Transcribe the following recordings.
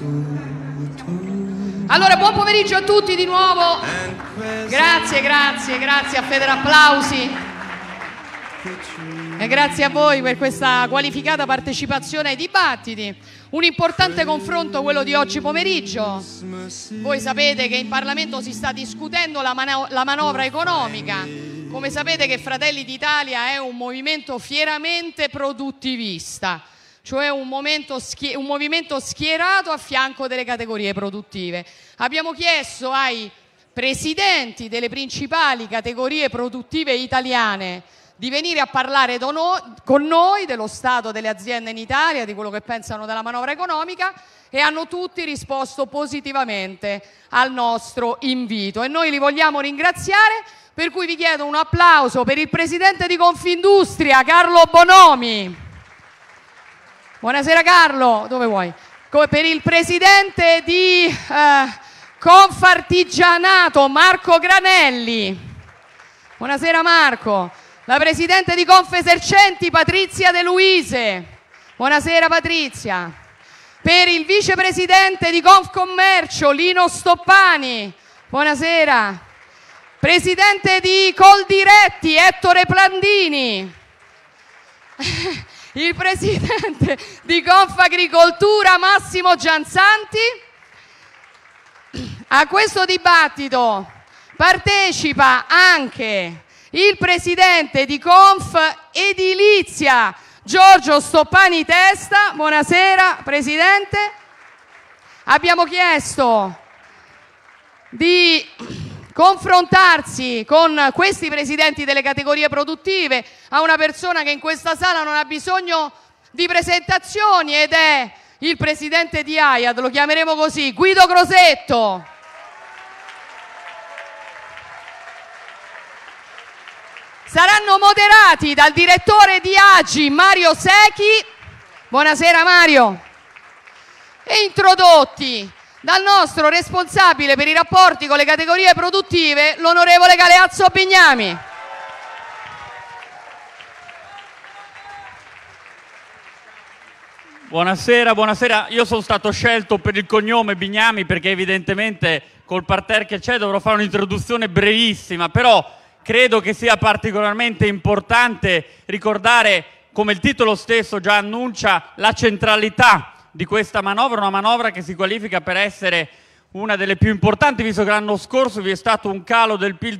Allora, buon pomeriggio a tutti di nuovo. Grazie a Feder Applausi. E grazie a voi per questa qualificata partecipazione ai dibattiti. Un importante confronto quello di oggi pomeriggio. Voi sapete che in Parlamento si sta discutendo la manovra economica. Come sapete che Fratelli d'Italia è un movimento fieramente produttivista, cioè un movimento schierato a fianco delle categorie produttive. Abbiamo chiesto ai presidenti delle principali categorie produttive italiane di venire a parlare con noi dello stato delle aziende in Italia, di quello che pensano della manovra economica, e hanno tutti risposto positivamente al nostro invito e noi li vogliamo ringraziare, per cui vi chiedo un applauso per il presidente di Confindustria, Carlo Bonomi. Buonasera Carlo, dove vuoi? Per il presidente di Confartigianato, Marco Granelli. Buonasera Marco. La presidente di Confesercenti, Patrizia De Luise. Buonasera Patrizia. Per il vicepresidente di Confcommercio, Lino Stoppani. Buonasera. Presidente di Coldiretti, Ettore Plandini. Il presidente di Confagricoltura, Massimo Gianzanti. A questo dibattito partecipa anche il presidente di Conf Edilizia, Giorgio Stoppani Testa. Buonasera presidente. Abbiamo chiesto di confrontarsi con questi presidenti delle categorie produttive a una persona che in questa sala non ha bisogno di presentazioni ed è il presidente di AIAD, lo chiameremo così, Guido Crosetto. Saranno moderati dal direttore di AGI, Mario Secchi. Buonasera Mario. E introdotti dal nostro responsabile per i rapporti con le categorie produttive, l'onorevole Galeazzo Bignami. Buonasera. Io sono stato scelto per il cognome Bignami perché evidentemente col parterre che c'è dovrò fare un'introduzione brevissima, però credo che sia particolarmente importante ricordare, come il titolo stesso già annuncia, la centralità di questa manovra, una manovra che si qualifica per essere una delle più importanti, visto che l'anno scorso vi è stato un calo del PIL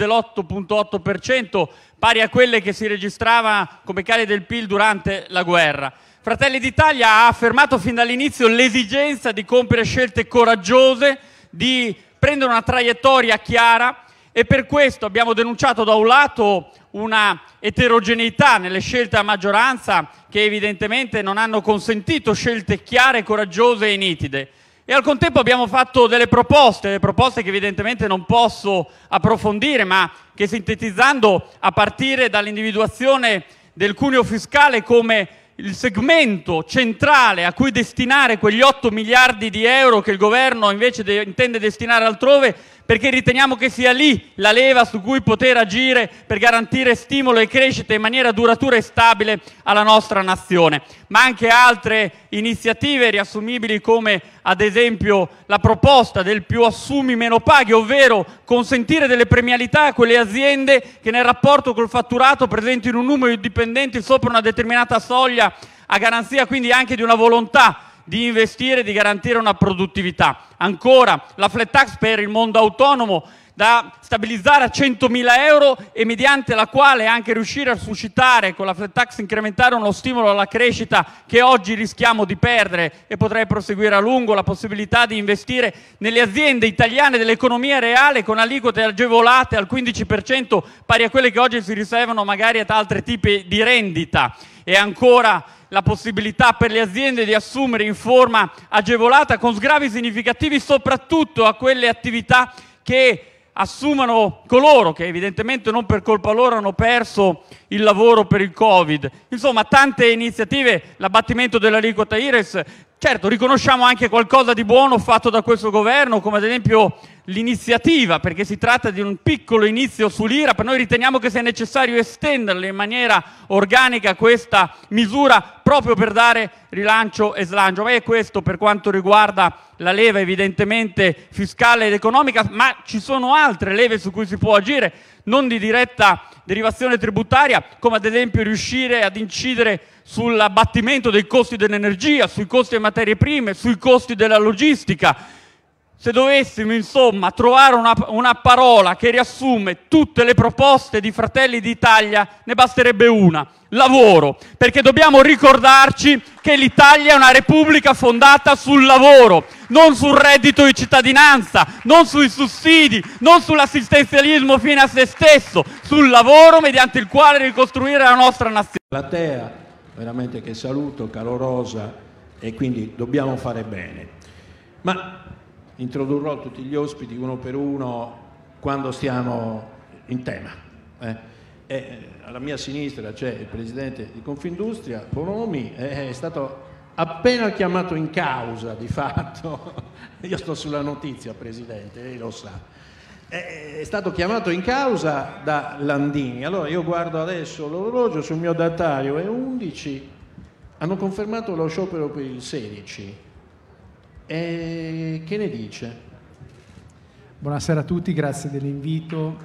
dell'8,8%, pari a quelle che si registrava come cali del PIL durante la guerra. Fratelli d'Italia ha affermato fin dall'inizio l'esigenza di compiere scelte coraggiose, di prendere una traiettoria chiara, e per questo abbiamo denunciato da un lato una eterogeneità nelle scelte a maggioranza che evidentemente non hanno consentito scelte chiare, coraggiose e nitide. E al contempo abbiamo fatto delle proposte che evidentemente non posso approfondire, ma che sintetizzando, a partire dall'individuazione del cuneo fiscale come il segmento centrale a cui destinare quegli 8 miliardi di euro che il governo invece intende destinare altrove, perché riteniamo che sia lì la leva su cui poter agire per garantire stimolo e crescita in maniera duratura e stabile alla nostra nazione. Ma anche altre iniziative riassumibili come ad esempio la proposta del più assumi meno paghi, ovvero consentire delle premialità a quelle aziende che nel rapporto col fatturato presentino un numero di dipendenti sopra una determinata soglia, a garanzia quindi anche di una volontà di investire e di garantire una produttività. Ancora, la flat tax per il mondo autonomo da stabilizzare a 100.000 euro e mediante la quale anche riuscire a suscitare con la flat tax incrementare uno stimolo alla crescita che oggi rischiamo di perdere, e potrei proseguire a lungo, la possibilità di investire nelle aziende italiane dell'economia reale con aliquote agevolate al 15%, pari a quelle che oggi si riservano magari ad altri tipi di rendita. E ancora la possibilità per le aziende di assumere in forma agevolata con sgravi significativi soprattutto a quelle attività che assumano coloro che evidentemente non per colpa loro hanno perso il lavoro per il Covid. Insomma, tante iniziative, l'abbattimento dell'aliquota IRES. Certo, riconosciamo anche qualcosa di buono fatto da questo governo, come ad esempio l'iniziativa, perché si tratta di un piccolo inizio sull'IRAP. Noi riteniamo che sia necessario estenderle in maniera organica questa misura proprio per dare rilancio e slancio. Ma è questo per quanto riguarda la leva evidentemente fiscale ed economica, ma ci sono altre leve su cui si può agire, non di diretta derivazione tributaria, come ad esempio riuscire ad incidere sull'abbattimento dei costi dell'energia, sui costi delle materie prime, sui costi della logistica. Se dovessimo insomma trovare una parola che riassume tutte le proposte di Fratelli d'Italia, ne basterebbe una: lavoro, perché dobbiamo ricordarci che l'Italia è una repubblica fondata sul lavoro, non sul reddito di cittadinanza, non sui sussidi, non sull'assistenzialismo fine a se stesso, sul lavoro mediante il quale ricostruire la nostra nazione. Platea, veramente che saluto, calorosa, e quindi dobbiamo fare bene. Ma introdurrò tutti gli ospiti uno per uno quando stiamo in tema. Alla mia sinistra c'è il presidente di Confindustria, Bonomi, è stato appena chiamato in causa di fatto. Io sto sulla notizia, presidente, lei lo sa. È stato chiamato in causa da Landini. Allora io guardo adesso l'orologio sul mio datario, è 11, hanno confermato lo sciopero per il 16. Che ne dice? Buonasera a tutti, grazie dell'invito.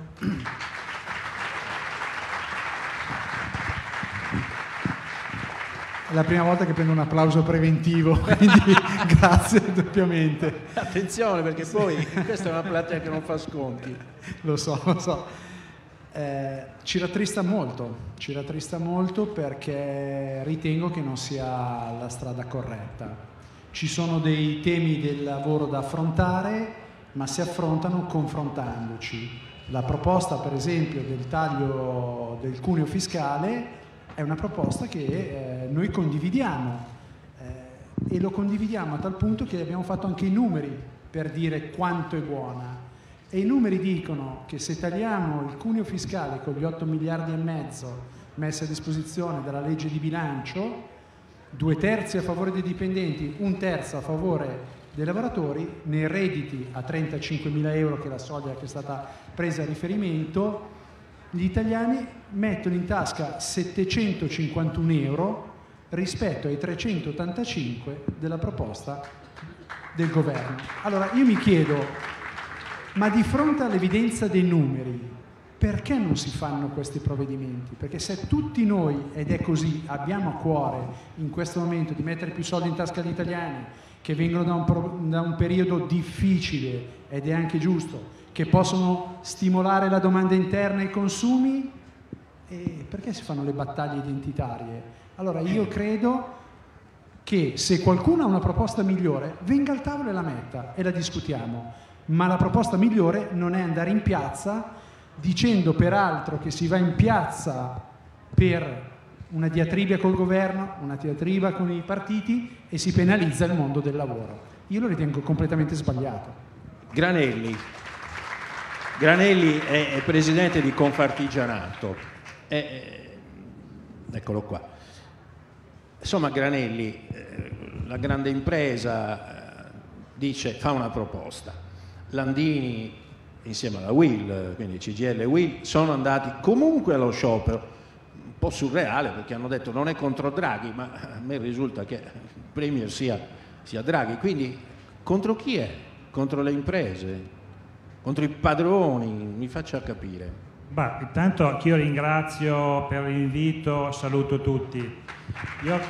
È la prima volta che prendo un applauso preventivo, quindi grazie doppiamente. Attenzione, perché poi questa è una platea che non fa sconti. Lo so, lo so. Ci rattrista molto perché ritengo che non sia la strada corretta. Ci sono dei temi del lavoro da affrontare, ma si affrontano confrontandoci. La proposta, per esempio, del taglio del cuneo fiscale è una proposta che noi condividiamo e lo condividiamo a tal punto che abbiamo fatto anche i numeri per dire quanto è buona. E i numeri dicono che se tagliamo il cuneo fiscale con gli 8 miliardi e mezzo messi a disposizione dalla legge di bilancio, 2/3 a favore dei dipendenti, 1/3 a favore dei lavoratori, nei redditi a 35.000 euro, che è la soglia che è stata presa a riferimento, gli italiani mettono in tasca 751 euro rispetto ai 385 della proposta del governo. Allora io mi chiedo, ma di fronte all'evidenza dei numeri, perché non si fanno questi provvedimenti? Perché se tutti noi, ed è così, abbiamo a cuore in questo momento di mettere più soldi in tasca agli italiani, che vengono da un periodo difficile, ed è anche giusto, che possono stimolare la domanda interna e i consumi, perché si fanno le battaglie identitarie? Allora io credo che se qualcuno ha una proposta migliore, venga al tavolo e la metta e la discutiamo, ma la proposta migliore non è andare in piazza dicendo peraltro che si va in piazza per una diatriba col governo, una diatriba con i partiti, e si penalizza il mondo del lavoro. Io lo ritengo completamente sbagliato. Granelli è presidente di Confartigianato. Eccolo qua. Insomma, Granelli, la grande impresa dice, fa una proposta. Landini insieme alla UIL, quindi CGIL e UIL, sono andati comunque allo sciopero, un po' surreale perché hanno detto non è contro Draghi, ma a me risulta che il Premier sia Draghi, quindi contro chi è? Contro le imprese? Contro i padroni? Mi faccia capire. Beh, intanto anch'io ringrazio per l'invito, saluto tutti. Io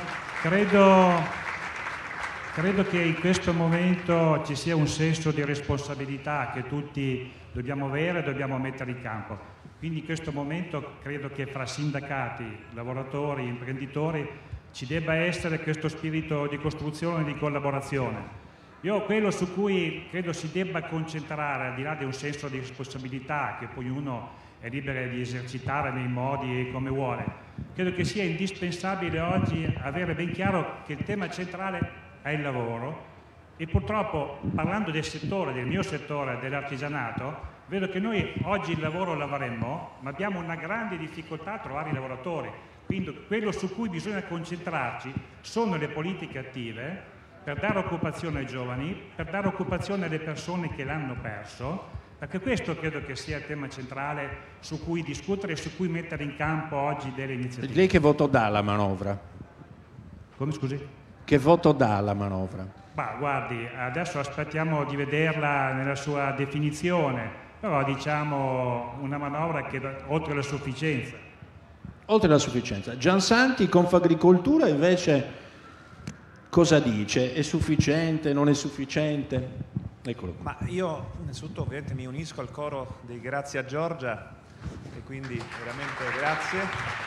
credo che in questo momento ci sia un senso di responsabilità che tutti dobbiamo avere e dobbiamo mettere in campo. Quindi in questo momento credo che fra sindacati, lavoratori, imprenditori ci debba essere questo spirito di costruzione e di collaborazione. Io quello su cui credo si debba concentrare, al di là di un senso di responsabilità che poi uno è libero di esercitare nei modi e come vuole, credo che sia indispensabile oggi avere ben chiaro che il tema centrale è il lavoro. E purtroppo, parlando del settore, del mio settore, dell'artigianato, vedo che noi oggi il lavoro lo avremmo, ma abbiamo una grande difficoltà a trovare i lavoratori. Quindi quello su cui bisogna concentrarci sono le politiche attive per dare occupazione ai giovani, per dare occupazione alle persone che l'hanno perso, perché questo credo che sia il tema centrale su cui discutere e su cui mettere in campo oggi delle iniziative. Lei che voto dà alla manovra? Come, scusi? Che voto dà alla manovra? Ma guardi, adesso aspettiamo di vederla nella sua definizione, però diciamo una manovra che oltre la sufficienza. Oltre alla sufficienza. Giansanti, Confagricoltura invece cosa dice? È sufficiente? Non è sufficiente? Eccolo qua. Ma io innanzitutto ovviamente mi unisco al coro dei grazie a Giorgia e quindi veramente grazie.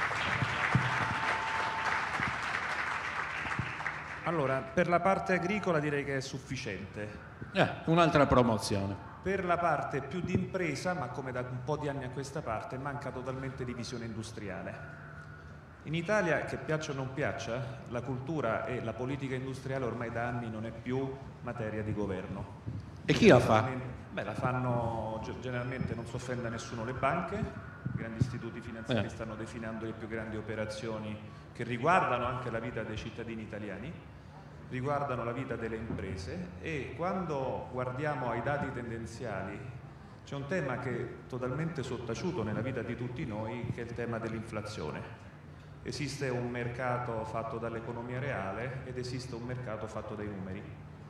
Allora, per la parte agricola direi che è sufficiente. Un'altra promozione. Per la parte più di impresa, ma come da un po' di anni a questa parte, manca totalmente di visione industriale. In Italia, che piaccia o non piaccia, la cultura e la politica industriale ormai da anni non è più materia di governo. E chi la fa? Beh, la fanno generalmente, non si offenda nessuno, le banche, i grandi istituti finanziari stanno definendo le più grandi operazioni che riguardano anche la vita dei cittadini italiani, riguardano la vita delle imprese, e quando guardiamo ai dati tendenziali c'è un tema che è totalmente sottaciuto nella vita di tutti noi, che è il tema dell'inflazione. Esiste un mercato fatto dall'economia reale ed esiste un mercato fatto dai numeri.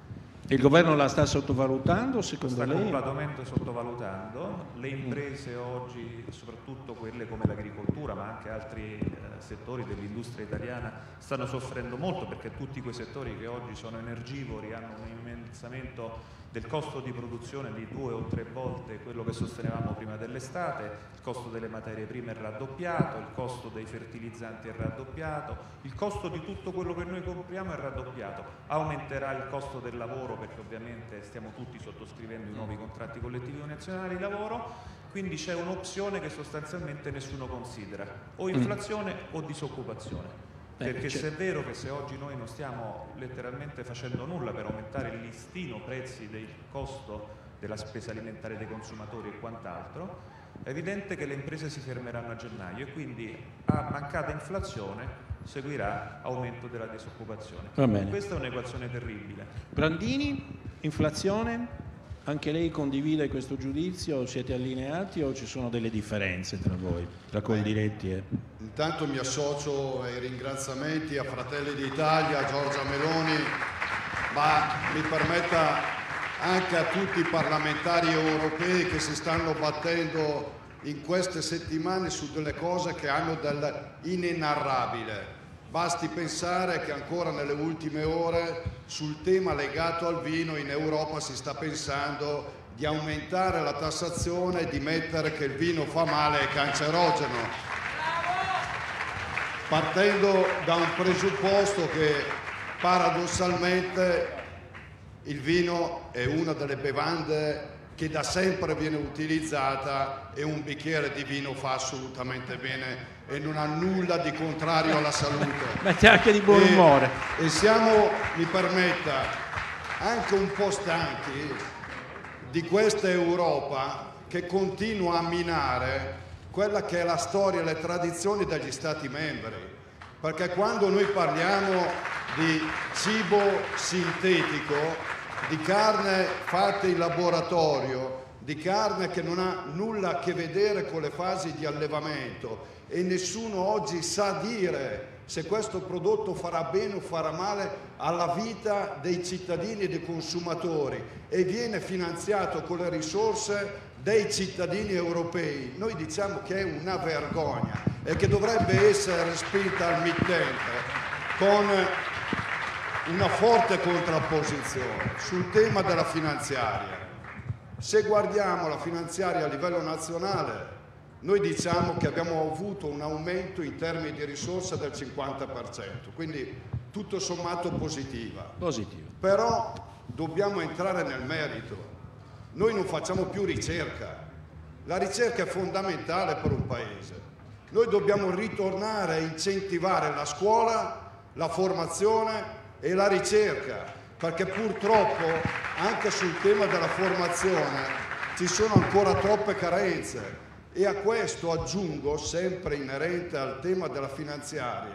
Il governo la sta sottovalutando, secondo lei? Sta completamente sottovalutando. Le imprese oggi, soprattutto quelle come l'agricoltura, ma anche altri settori dell'industria italiana, stanno soffrendo molto, perché tutti quei settori che oggi sono energivori hanno un innalzamento del costo di produzione di 2 o 3 volte quello che sostenevamo prima dell'estate, il costo delle materie prime è raddoppiato, il costo dei fertilizzanti è raddoppiato, il costo di tutto quello che noi compriamo è raddoppiato, aumenterà il costo del lavoro perché ovviamente stiamo tutti sottoscrivendo i nuovi contratti collettivi nazionali di lavoro, quindi c'è un'opzione che sostanzialmente nessuno considera, o inflazione o disoccupazione. Perché se è vero che se oggi noi non stiamo letteralmente facendo nulla per aumentare il listino prezzi del costo della spesa alimentare dei consumatori e quant'altro, è evidente che le imprese si fermeranno a gennaio e quindi a mancata inflazione seguirà aumento della disoccupazione. Questa è un'equazione terribile. Brandini, inflazione? Anche lei condivide questo giudizio? Siete allineati o ci sono delle differenze tra voi, tra Coldiretti e... Intanto mi associo ai ringraziamenti a Fratelli d'Italia, a Giorgia Meloni, ma mi permetta anche a tutti i parlamentari europei che si stanno battendo in queste settimane su delle cose che hanno dell'inenarrabile. Basti pensare che ancora nelle ultime ore sul tema legato al vino in Europa si sta pensando di aumentare la tassazione e di mettere che il vino fa male e cancerogeno. Partendo da un presupposto che paradossalmente il vino è una delle bevande che da sempre viene utilizzata e un bicchiere di vino fa assolutamente bene e non ha nulla di contrario alla salute. Mette anche di buon umore. E siamo, mi permetta, anche un po' stanchi di questa Europa che continua a minare quella che è la storia e le tradizioni degli Stati membri. Perché quando noi parliamo di cibo sintetico, di carne fatta in laboratorio, di carne che non ha nulla a che vedere con le fasi di allevamento e nessuno oggi sa dire se questo prodotto farà bene o farà male alla vita dei cittadini e dei consumatori e viene finanziato con le risorse dei cittadini europei, noi diciamo che è una vergogna e che dovrebbe essere respinta al mittente con una forte contrapposizione sul tema della finanziaria. Se guardiamo la finanziaria a livello nazionale, noi diciamo che abbiamo avuto un aumento in termini di risorse del 50%, quindi tutto sommato positiva. Positivo. Però dobbiamo entrare nel merito. Noi non facciamo più ricerca. La ricerca è fondamentale per un paese. Noi dobbiamo ritornare a incentivare la scuola, la formazione e la ricerca, perché purtroppo anche sul tema della formazione ci sono ancora troppe carenze e a questo aggiungo, sempre inerente al tema della finanziaria,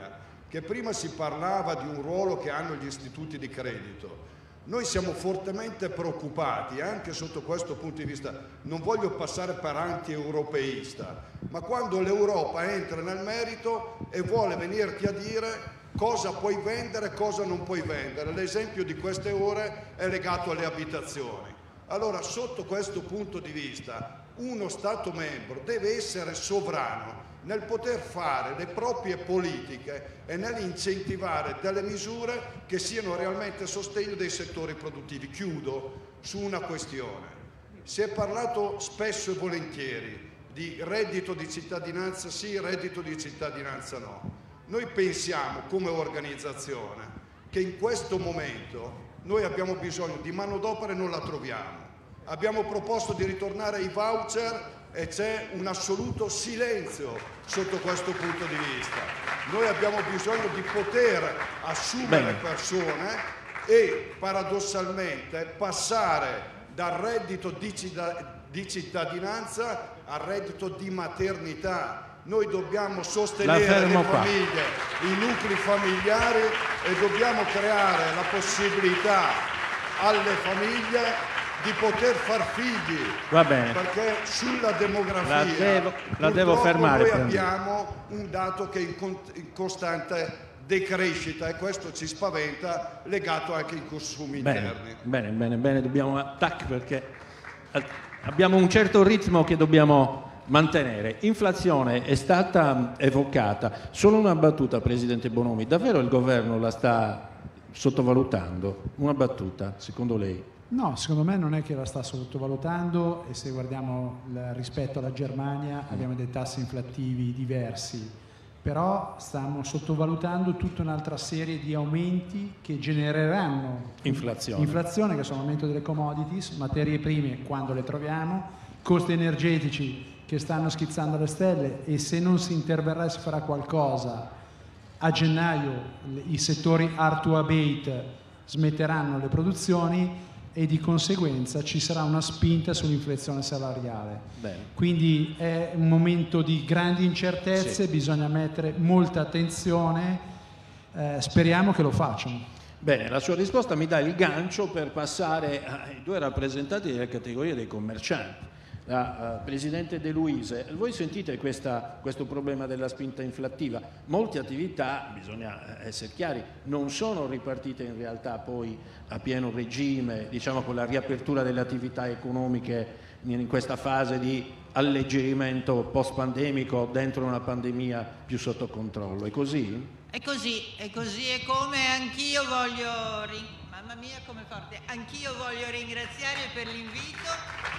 che prima si parlava di un ruolo che hanno gli istituti di credito. Noi siamo fortemente preoccupati anche sotto questo punto di vista. Non voglio passare per anti-europeista, ma quando l'Europa entra nel merito e vuole venirti a dire cosa puoi vendere e cosa non puoi vendere. L'esempio di queste ore è legato alle abitazioni. Allora, sotto questo punto di vista, uno Stato membro deve essere sovrano nel poter fare le proprie politiche e nell'incentivare delle misure che siano realmente a sostegno dei settori produttivi. Chiudo su una questione. Si è parlato spesso e volentieri di reddito di cittadinanza sì, reddito di cittadinanza no. Noi pensiamo come organizzazione che in questo momento noi abbiamo bisogno di manodopera e non la troviamo. Abbiamo proposto di ritornare ai voucher e c'è un assoluto silenzio sotto questo punto di vista. Noi abbiamo bisogno di poter assumere persone e paradossalmente passare dal reddito di cittadinanza al reddito di maternità. Noi dobbiamo sostenere le famiglie, i nuclei familiari e dobbiamo creare la possibilità alle famiglie di poter far figli. Va bene. Perché sulla demografia la devo fermare. Noi abbiamo un dato che è in costante decrescita e questo ci spaventa, legato anche ai consumi interni. Bene, dobbiamo attaccare perché abbiamo un certo ritmo che dobbiamo mantenere. Inflazione è stata evocata. Solo una battuta, Presidente Bonomi. Davvero il governo la sta sottovalutando? Una battuta, secondo lei? No, secondo me non è che la sta sottovalutando, e se guardiamo rispetto alla Germania abbiamo dei tassi inflattivi diversi, però stiamo sottovalutando tutta un'altra serie di aumenti che genereranno inflazione, che sono l'aumento delle commodities, materie prime quando le troviamo, costi energetici che stanno schizzando alle stelle, e se non si interverrà e si farà qualcosa a gennaio i settori hard to abate smetteranno le produzioni e di conseguenza ci sarà una spinta sull'inflazione salariale. Quindi è un momento di grandi incertezze, bisogna mettere molta attenzione, speriamo che lo facciano. Bene, la sua risposta mi dà il gancio per passare ai due rappresentanti delle categorie dei commercianti. Presidente De Luise, voi sentite questo problema della spinta inflattiva? Molte attività, bisogna essere chiari, non sono ripartite in realtà poi a pieno regime, diciamo con la riapertura delle attività economiche in questa fase di alleggerimento post-pandemico dentro una pandemia più sotto controllo. È così? È così, e come anch'io voglio... Mamma mia, come forte! Anch'io voglio ringraziare per l'invito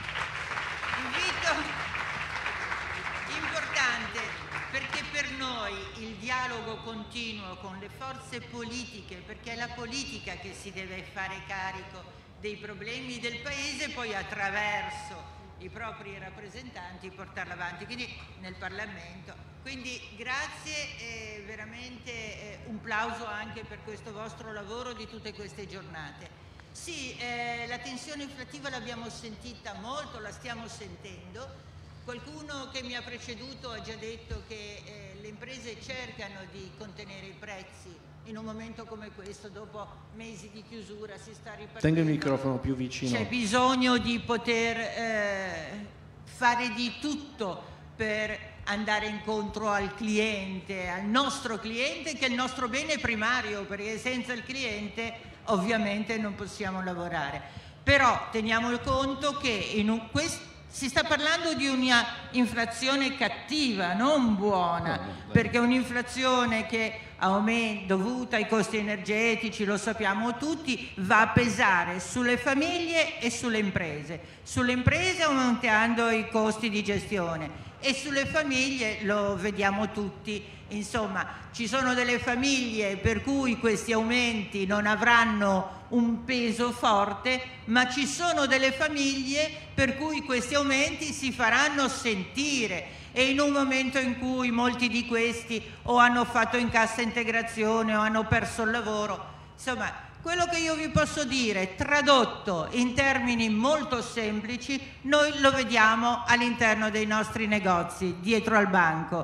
importante, perché per noi il dialogo continuo con le forze politiche, perché è la politica che si deve fare carico dei problemi del Paese e poi attraverso i propri rappresentanti portarla avanti, quindi nel Parlamento. Quindi grazie e veramente un plauso anche per questo vostro lavoro di tutte queste giornate. Sì, la tensione inflattiva l'abbiamo sentita molto, la stiamo sentendo. Qualcuno che mi ha preceduto ha già detto che le imprese cercano di contenere i prezzi in un momento come questo, dopo mesi di chiusura si sta ripartendo. Tenga il microfono più vicino. C'è bisogno di poter fare di tutto per andare incontro al cliente, al nostro cliente, che è il nostro bene primario, perché senza il cliente ovviamente non possiamo lavorare. Però teniamo conto che si sta parlando di una inflazione cattiva, non buona, perché un'inflazione che dovuta ai costi energetici, lo sappiamo tutti, va a pesare sulle famiglie e sulle imprese. Sulle imprese aumentando i costi di gestione e sulle famiglie lo vediamo tutti. Insomma, ci sono delle famiglie per cui questi aumenti non avranno un peso forte, ma ci sono delle famiglie per cui questi aumenti si faranno sentire, e in un momento in cui molti di questi o hanno fatto in cassa integrazione o hanno perso il lavoro. Insomma, quello che io vi posso dire, tradotto in termini molto semplici, noi lo vediamo all'interno dei nostri negozi, dietro al banco.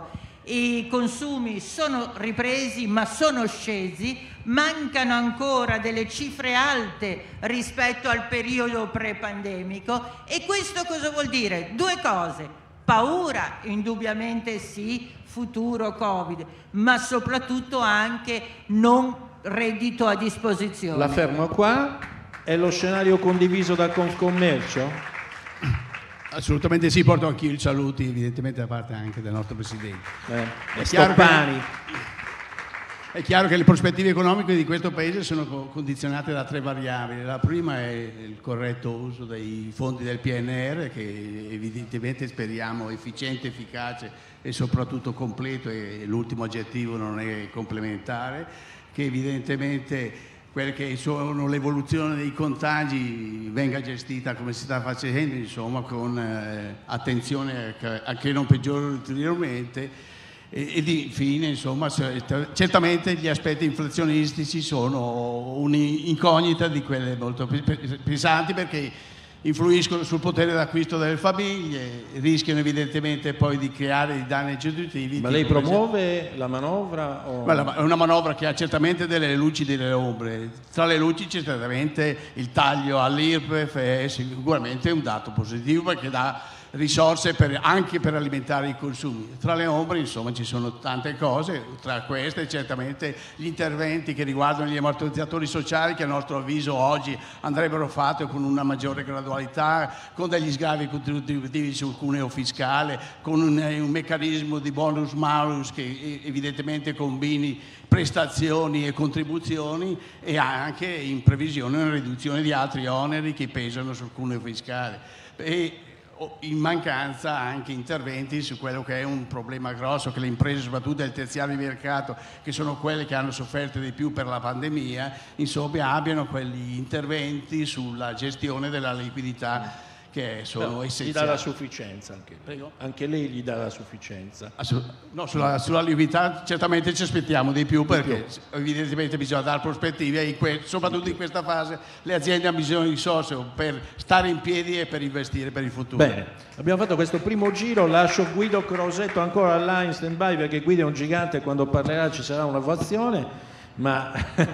i consumi sono ripresi ma sono scesi, mancano ancora delle cifre alte rispetto al periodo pre-pandemico. E questo cosa vuol dire? Due cose: paura, indubbiamente sì, futuro Covid, ma soprattutto anche non reddito a disposizione. La fermo qua. È lo scenario condiviso da Confcommercio? Assolutamente sì, porto anch'io i saluti evidentemente da parte anche del nostro Presidente. È chiaro che le prospettive economiche di questo Paese sono condizionate da 3 variabili. La prima è il corretto uso dei fondi del PNR, che evidentemente speriamo efficiente, efficace e soprattutto completo, e l'ultimo aggettivo non è complementare, che evidentemente quelle che sono l'evoluzione dei contagi venga gestita come si sta facendo, insomma, con attenzione a che non peggiori ulteriormente. Ed infine, insomma, certamente gli aspetti inflazionistici sono un'incognita di quelle molto pesanti, perché influiscono sul potere d'acquisto delle famiglie, rischiano evidentemente poi di creare dei danni aggiuntivi. Ma lei promuove la manovra? O... È una manovra che ha certamente delle luci e delle ombre. Tra le luci c'è certamente il taglio all'IRPEF, è sicuramente un dato positivo perché dà risorse anche per alimentare i consumi. Tra le ombre, insomma, ci sono tante cose, tra queste certamente gli interventi che riguardano gli ammortizzatori sociali, che a nostro avviso oggi andrebbero fatti con una maggiore gradualità, con degli sgravi contributivi sul cuneo fiscale, con un meccanismo di bonus malus che evidentemente combini prestazioni e contribuzioni, e anche in previsione una riduzione di altri oneri che pesano sul cuneo fiscale. E in mancanza anche interventi su quello che è un problema grosso, che le imprese, soprattutto del terziario di mercato, che sono quelle che hanno sofferto di più per la pandemia, insomma, abbiano quegli interventi sulla gestione della liquidità che sono essenziali. Gli dà la sufficienza anche. Prego. Anche lei gli dà la sufficienza. No, sulla liquidità certamente ci aspettiamo di più, perché evidentemente bisogna dare prospettive e soprattutto in questa fase le aziende hanno bisogno di risorse per stare in piedi e per investire per il futuro. Bene, abbiamo fatto questo primo giro, lascio Guido Crosetto ancora là in stand by, perché Guido è un gigante e quando parlerà ci sarà un'ovazione, ma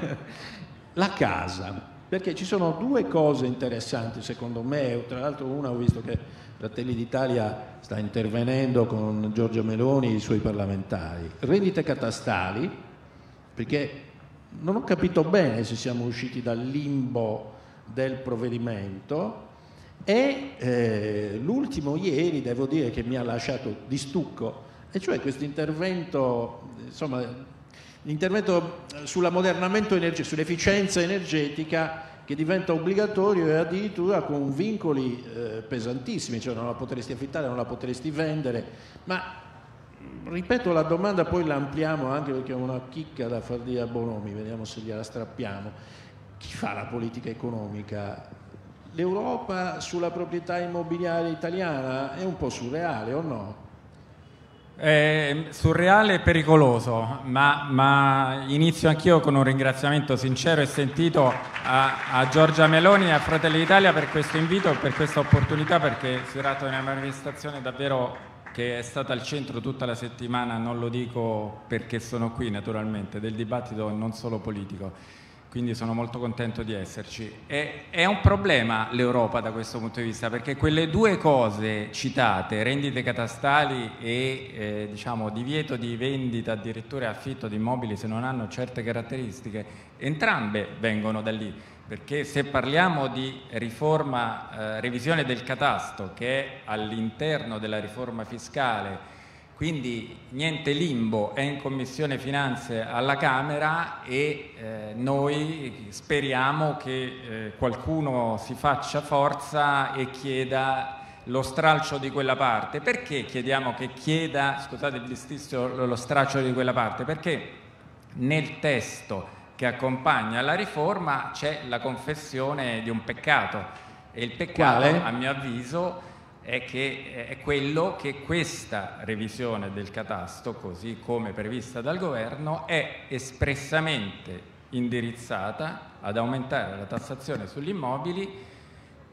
la casa. Perché ci sono due cose interessanti secondo me, tra l'altro una ho visto che Fratelli d'Italia sta intervenendo con Giorgia Meloni e i suoi parlamentari. Rendite catastali, perché non ho capito bene se siamo usciti dal limbo del provvedimento, e l'ultimo ieri devo dire che mi ha lasciato di stucco, e cioè questo intervento, insomma, l'intervento sull'ammodernamento energetico, sull'efficienza energetica, che diventa obbligatorio e addirittura con vincoli pesantissimi, cioè non la potresti affittare, non la potresti vendere. Ma ripeto la domanda, poi la ampliamo anche perché è una chicca da far dire a Bonomi, vediamo se gliela strappiamo. Chi fa la politica economica? L'Europa sulla proprietà immobiliare italiana è un po' surreale, o no? Surreale e pericoloso, ma inizio anch'io con un ringraziamento sincero e sentito a Giorgia Meloni e a Fratelli d'Italia per questo invito e per questa opportunità, perché si tratta di una manifestazione davvero che è stata al centro tutta la settimana, non lo dico perché sono qui naturalmente, del dibattito non solo politico. Quindi sono molto contento di esserci. È un problema l'Europa da questo punto di vista, perché quelle due cose citate, rendite catastali e diciamo divieto di vendita, addirittura affitto di immobili se non hanno certe caratteristiche, entrambe vengono da lì. Perché se parliamo di riforma, revisione del catasto, che è all'interno della riforma fiscale, quindi niente limbo, è in Commissione Finanze alla Camera e noi speriamo che qualcuno si faccia forza e chieda lo stralcio di quella parte. Perché chiediamo che chieda, scusate il distinzio, lo stralcio di quella parte? Perché nel testo che accompagna la riforma c'è la confessione di un peccato, e il peccato, a mio avviso, è quello che questa revisione del catasto, così come prevista dal governo, è espressamente indirizzata ad aumentare la tassazione sugli immobili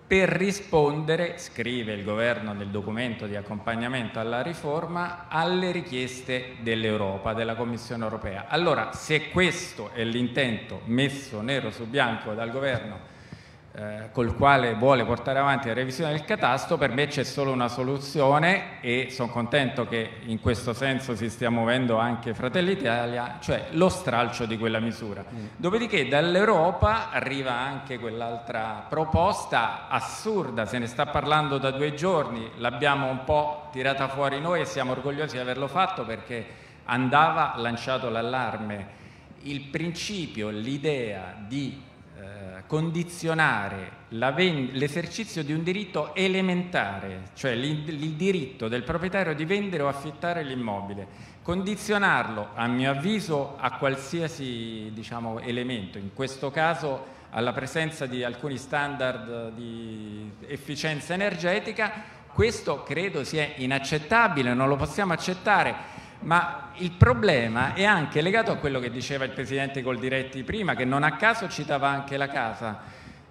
per rispondere, scrive il governo nel documento di accompagnamento alla riforma, alle richieste dell'Europa, della Commissione europea. Allora, se questo è l'intento messo nero su bianco dal governo col quale vuole portare avanti la revisione del catasto, per me c'è solo una soluzione, e sono contento che in questo senso si stia muovendo anche Fratelli d'Italia, cioè lo stralcio di quella misura. Dopodiché dall'Europa arriva anche quell'altra proposta assurda, se ne sta parlando da 2 giorni, l'abbiamo un po' tirata fuori noi e siamo orgogliosi di averlo fatto perché andava lanciato l'allarme. Il principio, l'idea di condizionare l'esercizio di un diritto elementare, cioè il diritto del proprietario di vendere o affittare l'immobile, condizionarlo, a mio avviso, a qualsiasi, diciamo, elemento, in questo caso alla presenza di alcuni standard di efficienza energetica, questo credo sia inaccettabile, non lo possiamo accettare. Ma il problema è anche legato a quello che diceva il Presidente Coldiretti prima, che non a caso citava anche la casa.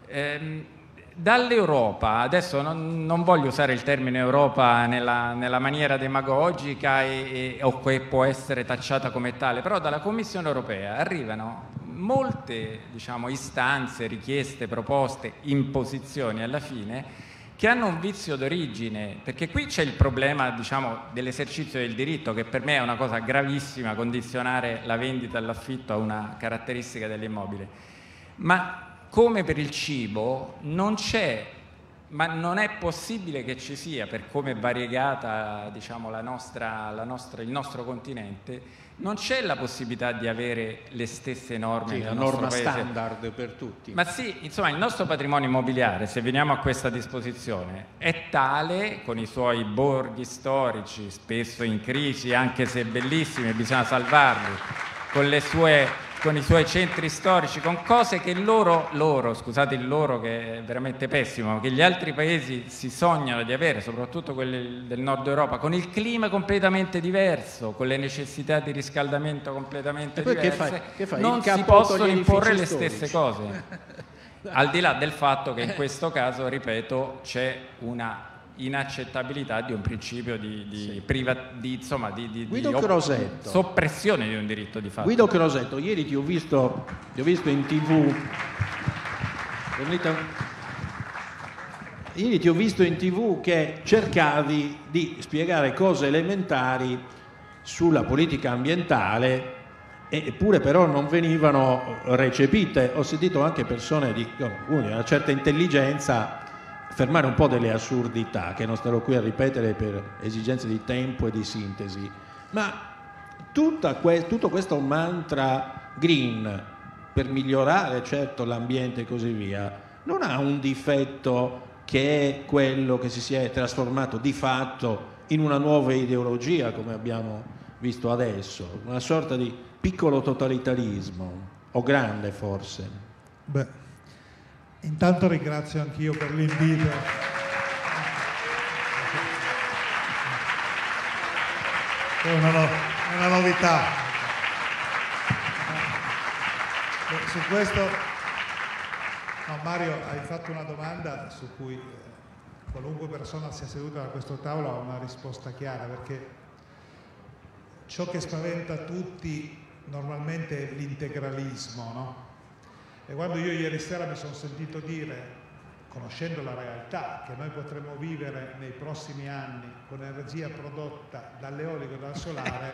Dall'Europa, adesso non voglio usare il termine Europa nella maniera demagogica o che può essere tacciata come tale, però dalla Commissione europea arrivano molte, diciamo, istanze, richieste, proposte, imposizioni alla fine, che hanno un vizio d'origine, perché qui c'è il problema, diciamo, dell'esercizio del diritto, che per me è una cosa gravissima, condizionare la vendita e l'affitto a una caratteristica dell'immobile. Ma come per il cibo non c'è, ma non è possibile che ci sia, per come è variegata, diciamo, il nostro continente, non c'è la possibilità di avere le stesse norme nel nostro paese. La norma standard per tutti. Ma sì, insomma, il nostro patrimonio immobiliare, se veniamo a questa disposizione, è tale, con i suoi borghi storici, spesso in crisi, anche se bellissimi, bisogna salvarli, con i suoi centri storici, con cose che scusate il loro che è veramente pessimo, che gli altri paesi si sognano di avere, soprattutto quelli del nord Europa, con il clima completamente diverso, con le necessità di riscaldamento completamente diverse, che fai? Non si possono imporre le stesse cose. Al di là del fatto che in questo caso, ripeto, c'è una inaccettabilità di un principio di soppressione di un diritto di fatto. Guido Crosetto, ieri ti ho visto in TV. Ieri ti ho visto in TV che cercavi di spiegare cose elementari sulla politica ambientale, eppure però non venivano recepite. Ho sentito anche persone di una certa intelligenza fermare un po' delle assurdità che non starò qui a ripetere per esigenze di tempo e di sintesi, ma tutto questo mantra green per migliorare certo l'ambiente e così via non ha un difetto, che è quello che si è trasformato di fatto in una nuova ideologia, come abbiamo visto adesso, una sorta di piccolo totalitarismo, o grande forse. Beh, intanto ringrazio anch'io per l'invito. È una novità. Su questo, no, Mario, hai fatto una domanda su cui qualunque persona sia seduta da questo tavolo ha una risposta chiara, perché ciò che spaventa tutti normalmente è l'integralismo, no? E quando io ieri sera mi sono sentito dire, conoscendo la realtà, che noi potremo vivere nei prossimi anni con energia prodotta dall'eolico e dal solare,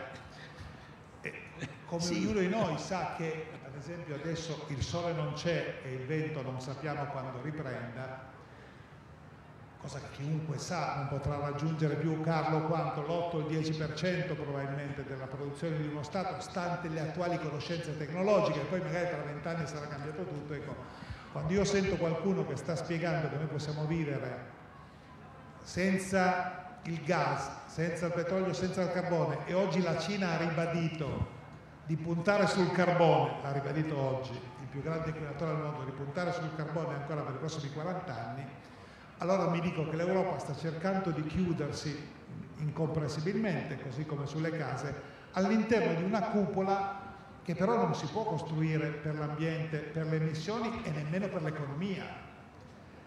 come ognuno di noi sa che, ad esempio, adesso il sole non c'è e il vento non sappiamo quando riprenda, cosa che chiunque sa, non potrà raggiungere più, Carlo, quanto l'8 o il 10% probabilmente della produzione di uno Stato, stante le attuali conoscenze tecnologiche, poi magari tra 20 anni sarà cambiato tutto. Ecco, quando io sento qualcuno che sta spiegando che noi possiamo vivere senza il gas, senza il petrolio, senza il carbone, e oggi la Cina ha ribadito di puntare sul carbone, l'ha ribadito oggi, il più grande inquinatore al mondo, di puntare sul carbone ancora per i prossimi 40 anni, allora mi dico che l'Europa sta cercando di chiudersi incomprensibilmente, così come sulle case, all'interno di una cupola che però non si può costruire per l'ambiente, per le emissioni e nemmeno per l'economia.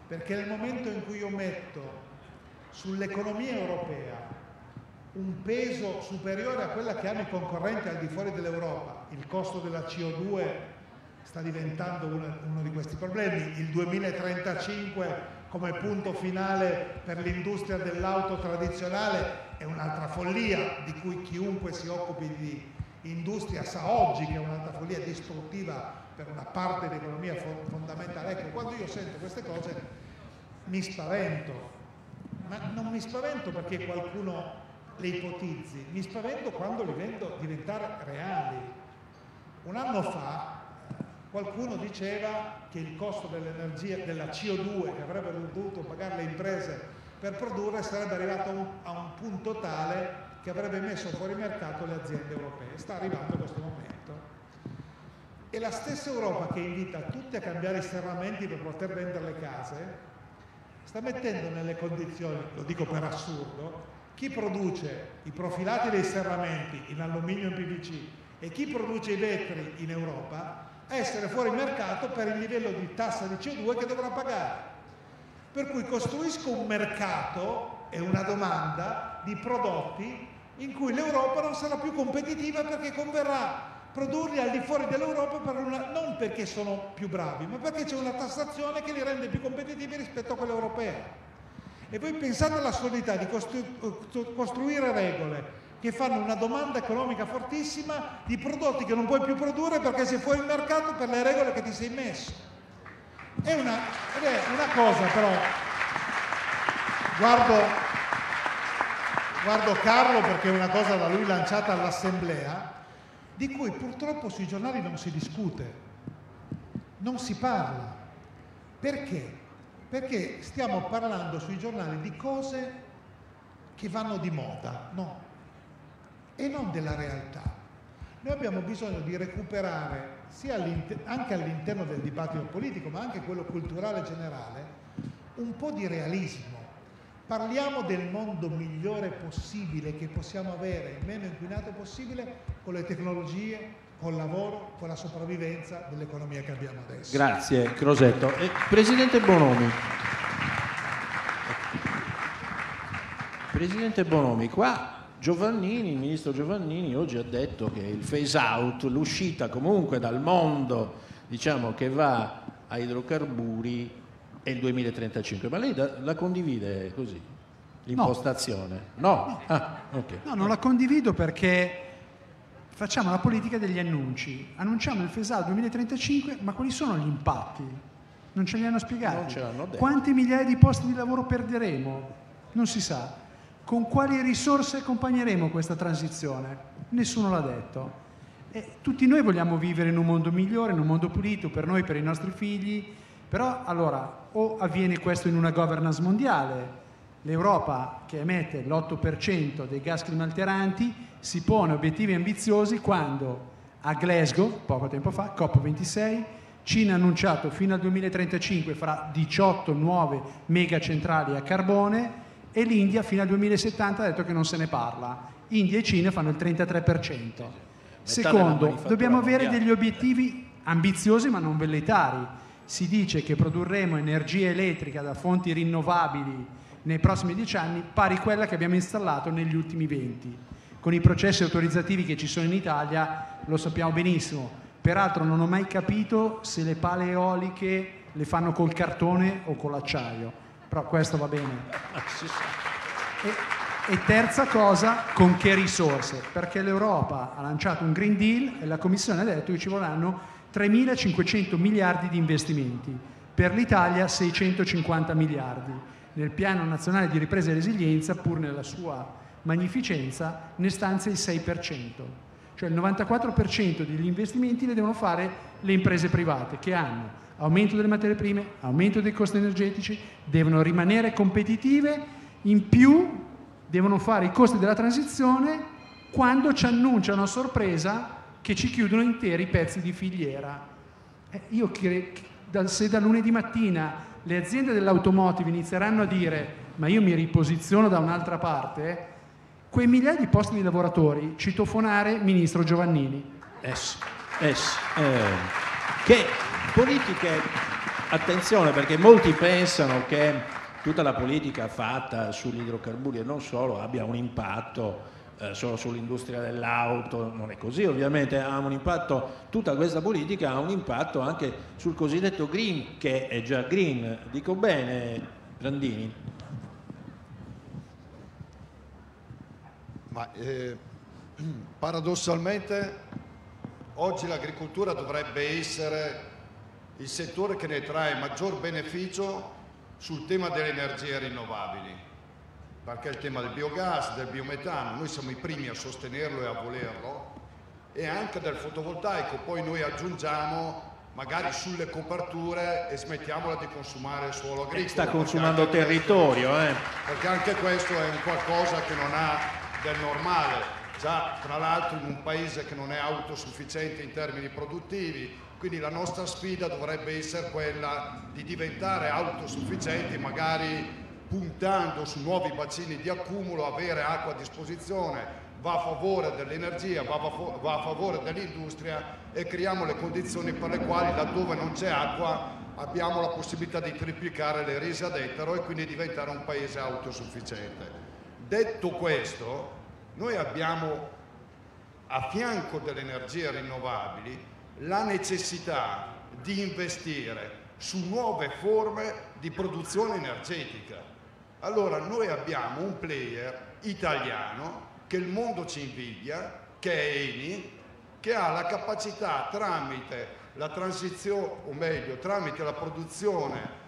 perché nel momento in cui io metto sull'economia europea un peso superiore a quella che hanno i concorrenti al di fuori dell'Europa, il costo della CO2 sta diventando uno di questi problemi, il 2035 come punto finale per l'industria dell'auto tradizionale è un'altra follia di cui chiunque si occupi di industria sa oggi che è un'altra follia distruttiva per una parte dell'economia fondamentale. Ecco, quando io sento queste cose mi spavento, ma non mi spavento perché qualcuno le ipotizzi, mi spavento quando li vedo diventare reali. Un anno fa qualcuno diceva che il costo dell'energia, della CO2 che avrebbero dovuto pagare le imprese per produrre sarebbe arrivato a un punto tale che avrebbe messo fuori mercato le aziende europee. Sta arrivando questo momento. E la stessa Europa che invita tutti a cambiare i serramenti per poter vendere le case, sta mettendo nelle condizioni, lo dico per assurdo, chi produce i profilati dei serramenti in alluminio e PVC e chi produce i vetri in Europa a essere fuori mercato per il livello di tassa di CO2 che dovrà pagare. Per cui costruisco un mercato e una domanda di prodotti in cui l'Europa non sarà più competitiva perché converrà produrli al di fuori dell'Europa non perché sono più bravi, ma perché c'è una tassazione che li rende più competitivi rispetto a quella europea. E voi pensate all'assurdità di costruire regole che fanno una domanda economica fortissima di prodotti che non puoi più produrre perché sei fuori il mercato per le regole che ti sei messo. Ed è una cosa però, guardo Carlo perché è una cosa da lui lanciata all'Assemblea, di cui purtroppo sui giornali non si discute, non si parla. Perché? Perché stiamo parlando sui giornali di cose che vanno di moda, no? E non della realtà. Noi abbiamo bisogno di recuperare, anche all'interno del dibattito politico, ma anche quello culturale generale, un po' di realismo. Parliamo del mondo migliore possibile che possiamo avere, il meno inquinato possibile, con le tecnologie, col lavoro, con la sopravvivenza dell'economia che abbiamo adesso. Grazie Crosetto. Presidente Bonomi, qua Giovannini, il ministro Giovannini oggi ha detto che il phase out, l'uscita comunque dal mondo, diciamo, che va a idrocarburi è il 2035, ma lei la condivide così? L'impostazione? No. Okay. No, non la condivido perché facciamo la politica degli annunci. Annunciamo il phase out 2035, ma quali sono gli impatti? Non ce li hanno spiegati. Non ce l'hanno detto. Quante migliaia di posti di lavoro perderemo? Non si sa. Con quali risorse accompagneremo questa transizione? Nessuno l'ha detto. E tutti noi vogliamo vivere in un mondo migliore, in un mondo pulito, per noi, per i nostri figli. Però allora o avviene questo in una governance mondiale, l'Europa che emette l'8% dei gas climalteranti si pone obiettivi ambiziosi quando a Glasgow, poco tempo fa, COP26, Cina ha annunciato fino al 2035 farà 18 nuove megacentrali a carbone e l'India fino al 2070 ha detto che non se ne parla. India e Cina fanno il 33%. Secondo, dobbiamo avere degli obiettivi ambiziosi ma non velleitari. Si dice che produrremo energia elettrica da fonti rinnovabili nei prossimi 10 anni pari a quella che abbiamo installato negli ultimi 20. Con i processi autorizzativi che ci sono in Italia lo sappiamo benissimo. Peraltro non ho mai capito se le pale eoliche le fanno col cartone o con l'acciaio, però questo va bene. E terza cosa, con che risorse? Perché l'Europa ha lanciato un Green Deal e la Commissione ha detto che ci vorranno 3.500 miliardi di investimenti, per l'Italia 650 miliardi. Nel Piano Nazionale di Ripresa e Resilienza, pur nella sua magnificenza, ne stanzia il 6%. Cioè il 94% degli investimenti li devono fare le imprese private, che hanno aumento delle materie prime, aumento dei costi energetici, devono rimanere competitive, in più devono fare i costi della transizione quando ci annunciano a sorpresa che ci chiudono interi pezzi di filiera. Io credo, se da lunedì mattina le aziende dell'automotive inizieranno a dire ma io mi riposiziono da un'altra parte, quei migliaia di posti di lavoratori, citofonare ministro Giovannini. Che politiche Attenzione, perché molti pensano che tutta la politica fatta sugli idrocarburi e non solo abbia un impatto solo sull'industria dell'auto. Non è così, ovviamente ha un impatto, tutta questa politica ha un impatto anche sul cosiddetto green, che è già green. Dico bene, Brandini? Ma paradossalmente oggi l'agricoltura dovrebbe essere il settore che ne trae maggior beneficio sul tema delle energie rinnovabili, perché il tema del biogas, del biometano, noi siamo i primi a sostenerlo e a volerlo, e anche del fotovoltaico. Poi noi aggiungiamo magari sulle coperture e smettiamola di consumare il suolo agricolo. Sta consumando territorio, perché anche questo è un qualcosa che non ha del normale. Già, tra l'altro, in un paese che non è autosufficiente in termini produttivi, quindi la nostra sfida dovrebbe essere quella di diventare autosufficienti, magari puntando su nuovi bacini di accumulo, avere acqua a disposizione, va a favore dell'energia, va a favore dell'industria, e creiamo le condizioni per le quali, laddove non c'è acqua, abbiamo la possibilità di triplicare le rese ad ettaro e quindi diventare un paese autosufficiente. Detto questo, noi abbiamo a fianco delle energie rinnovabili la necessità di investire su nuove forme di produzione energetica. Allora noi abbiamo un player italiano che il mondo ci invidia, che è Eni, che ha la capacità tramite la transizione, o meglio tramite la produzione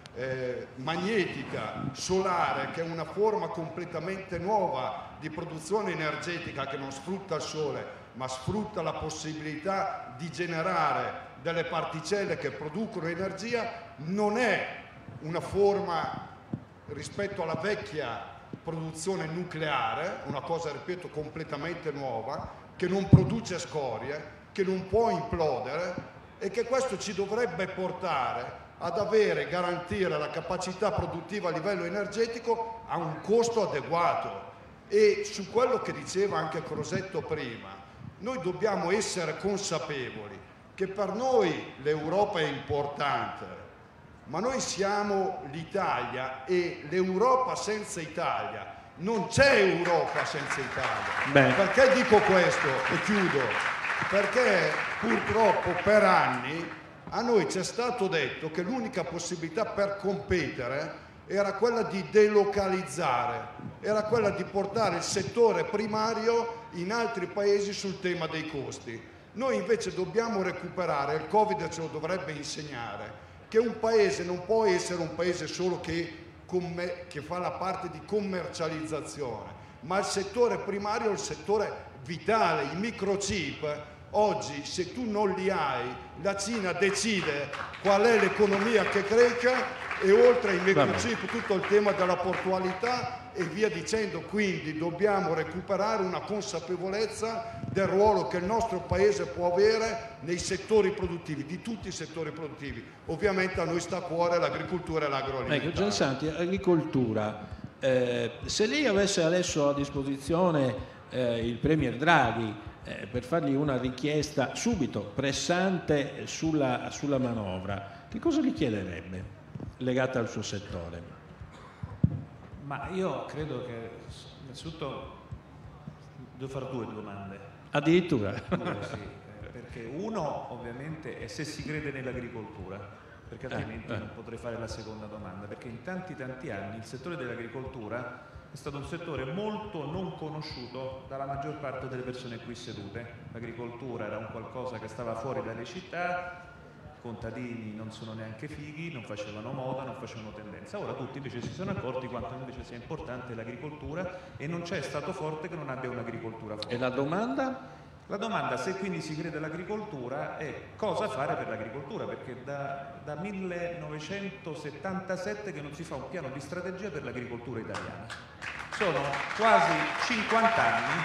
magnetica solare, che è una forma completamente nuova di produzione energetica che non sfrutta il sole ma sfrutta la possibilità di generare delle particelle che producono energia. Non è una forma rispetto alla vecchia produzione nucleare, una cosa, ripeto, completamente nuova, che non produce scorie, che non può implodere, e che questo ci dovrebbe portare ad avere, garantire la capacità produttiva a livello energetico a un costo adeguato. E su quello che diceva anche Crosetto prima, noi dobbiamo essere consapevoli che per noi l'Europa è importante, ma noi siamo l'Italia, e l'Europa senza Italia, non c'è Europa senza Italia. Beh. Perché dico questo e chiudo? Perché purtroppo per anni a noi ci è stato detto che l'unica possibilità per competere era quella di delocalizzare, era quella di portare il settore primario in altri paesi sul tema dei costi. Noi invece dobbiamo recuperare, il Covid ce lo dovrebbe insegnare, che un paese non può essere un paese solo che fa la parte di commercializzazione, ma il settore primario è il settore vitale. I microchip oggi, se tu non li hai, la Cina decide qual è l'economia che cresce, e oltre ai microchip tutto il tema della portualità e via dicendo. Quindi dobbiamo recuperare una consapevolezza del ruolo che il nostro paese può avere nei settori produttivi, di tutti i settori produttivi. Ovviamente a noi sta a cuore l'agricoltura e l'agroalimentare. Ecco, Giansanti, agricoltura, se lei avesse adesso a disposizione il Premier Draghi per fargli una richiesta subito, pressante sulla manovra, che cosa gli chiederebbe legata al suo settore? Ma io credo che innanzitutto devo fare due domande. Addirittura? Sì, perché uno ovviamente è se si crede nell'agricoltura, perché altrimenti non potrei fare la seconda domanda, perché in tanti anni il settore dell'agricoltura è stato un settore molto non conosciuto dalla maggior parte delle persone qui sedute. L'agricoltura era un qualcosa che stava fuori dalle città, i contadini non sono neanche fighi, non facevano moda, non facevano tendenza. Ora tutti invece si sono accorti quanto invece sia importante l'agricoltura, e non c'è stato forte che non abbia un'agricoltura forte. E la domanda? La domanda, se quindi si crede all'agricoltura, è cosa fare per l'agricoltura, perché da 1977 che non si fa un piano di strategia per l'agricoltura italiana. Sono quasi 50 anni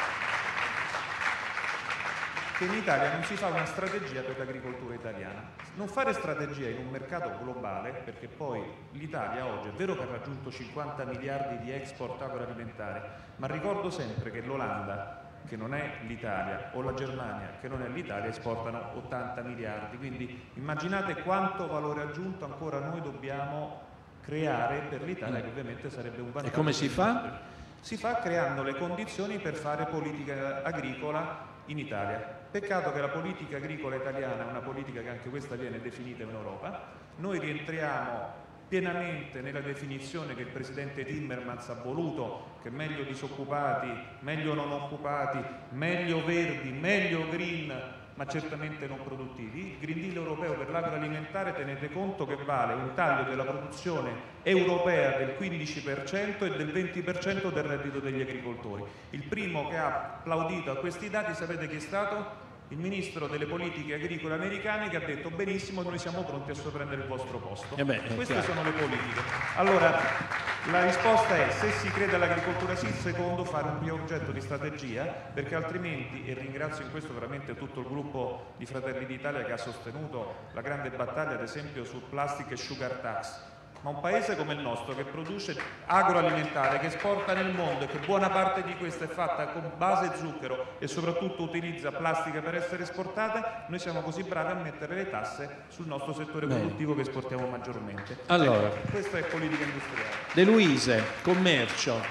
che in Italia non si fa una strategia per l'agricoltura italiana. Non fare strategia in un mercato globale, perché poi l'Italia oggi è vero che ha raggiunto 50 miliardi di export agroalimentare, ma ricordo sempre che l'Olanda che non è l'Italia, o la Germania, che non è l'Italia, esportano 80 miliardi. Quindi immaginate quanto valore aggiunto ancora noi dobbiamo creare per l'Italia, che ovviamente sarebbe un vantaggio. E come si fa? Si fa creando le condizioni per fare politica agricola in Italia. Peccato che la politica agricola italiana è una politica che anche questa viene definita in Europa. Noi rientriamo pienamente nella definizione che il presidente Timmermans ha voluto, che meglio disoccupati, meglio non occupati, meglio verdi, meglio green, ma certamente non produttivi. Il Green Deal europeo per l'agroalimentare, tenete conto che vale un taglio della produzione europea del 15% e del 20% del reddito degli agricoltori. Il primo che ha applaudito a questi dati, sapete chi è stato? Il ministro delle politiche agricole americane, che ha detto benissimo, noi siamo pronti a prendere il vostro posto. Queste sono le politiche. Allora, la risposta è: se si crede all'agricoltura sì, secondo, fare un progetto di strategia, perché altrimenti, e ringrazio in questo veramente tutto il gruppo di Fratelli d'Italia che ha sostenuto la grande battaglia ad esempio sul plastic e sugar tax, ma un paese come il nostro che produce agroalimentare, che esporta nel mondo e che buona parte di questa è fatta con base zucchero e soprattutto utilizza plastica per essere esportata, noi siamo così bravi a mettere le tasse sul nostro settore produttivo che esportiamo maggiormente. Allora, questa è politica industriale. De Luise, commercio.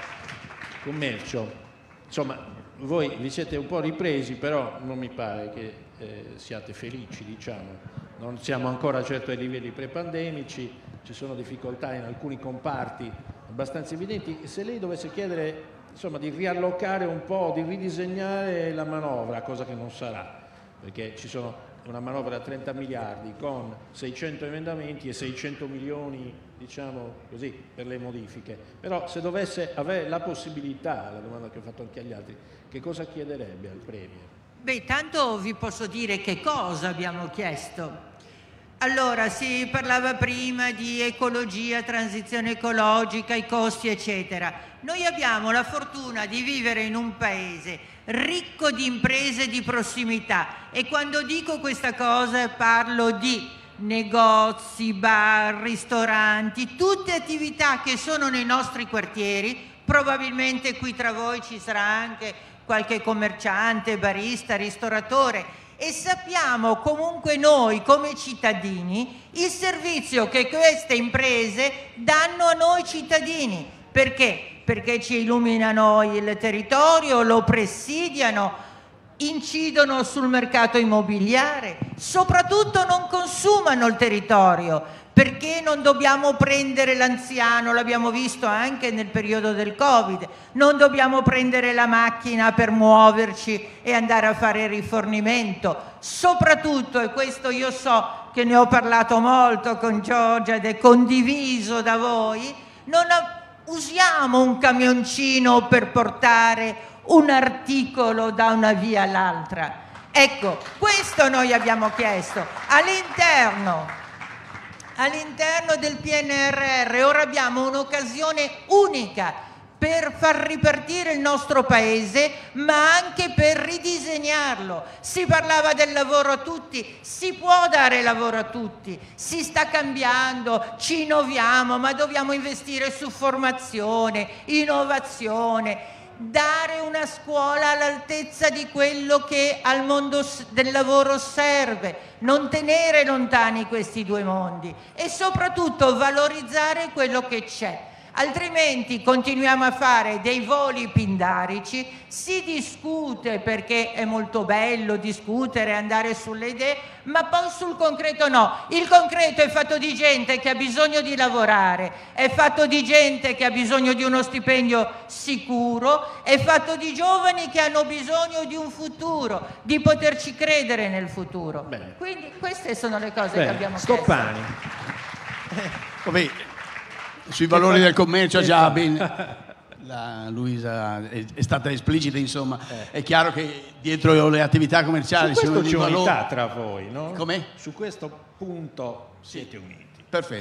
Insomma, voi vi siete un po' ripresi, però non mi pare che siate felici, diciamo. Non siamo ancora certo ai livelli prepandemici, ci sono difficoltà in alcuni comparti abbastanza evidenti. Se lei dovesse chiedere, insomma, di riallocare un po', di ridisegnare la manovra, cosa che non sarà, perché ci sono una manovra da 30 miliardi con 600 emendamenti e 600 milioni, diciamo così, per le modifiche. Però se dovesse avere la possibilità, la domanda che ho fatto anche agli altri, che cosa chiederebbe al Premier? Beh, tanto vi posso dire che cosa abbiamo chiesto. Allora, si parlava prima di ecologia, transizione ecologica, i costi, eccetera. Noi abbiamo la fortuna di vivere in un paese ricco di imprese di prossimità, e quando dico questa cosa parlo di negozi, bar, ristoranti, tutte attività che sono nei nostri quartieri. Probabilmente qui tra voi ci sarà anche qualche commerciante, barista, ristoratore, e sappiamo comunque noi come cittadini il servizio che queste imprese danno a noi cittadini. Perché? Perché ci illuminano il territorio, lo presidiano, incidono sul mercato immobiliare, soprattutto non consumano il territorio. Perché non dobbiamo prendere l'anziano, l'abbiamo visto anche nel periodo del Covid, non dobbiamo prendere la macchina per muoverci e andare a fare rifornimento. Soprattutto, e questo io so che ne ho parlato molto con Giorgia ed è condiviso da voi, non usiamo un camioncino per portare un articolo da una via all'altra. Ecco, questo noi abbiamo chiesto all'interno del PNRR. Ora abbiamo un'occasione unica per far ripartire il nostro paese, ma anche per ridisegnarlo. Si parlava del lavoro a tutti, si può dare lavoro a tutti, si sta cambiando, ci innoviamo, ma dobbiamo investire su formazione, innovazione, dare una scuola all'altezza di quello che al mondo del lavoro serve, non tenere lontani questi due mondi e soprattutto valorizzare quello che c'è. Altrimenti continuiamo a fare dei voli pindarici, si discute perché è molto bello discutere, andare sulle idee, ma poi sul concreto no. Il concreto è fatto di gente che ha bisogno di lavorare, è fatto di gente che ha bisogno di uno stipendio sicuro, è fatto di giovani che hanno bisogno di un futuro, di poterci credere nel futuro. Bene. Quindi queste sono le cose Bene. che abbiamo Stoppani. Vabbè, sui valori del commercio già ben la Luisa è stata esplicita, insomma. È chiaro che dietro le attività commerciali su questo c'è valori... unità tra voi, no? Com'è? Su questo punto siete uniti. Perfetto.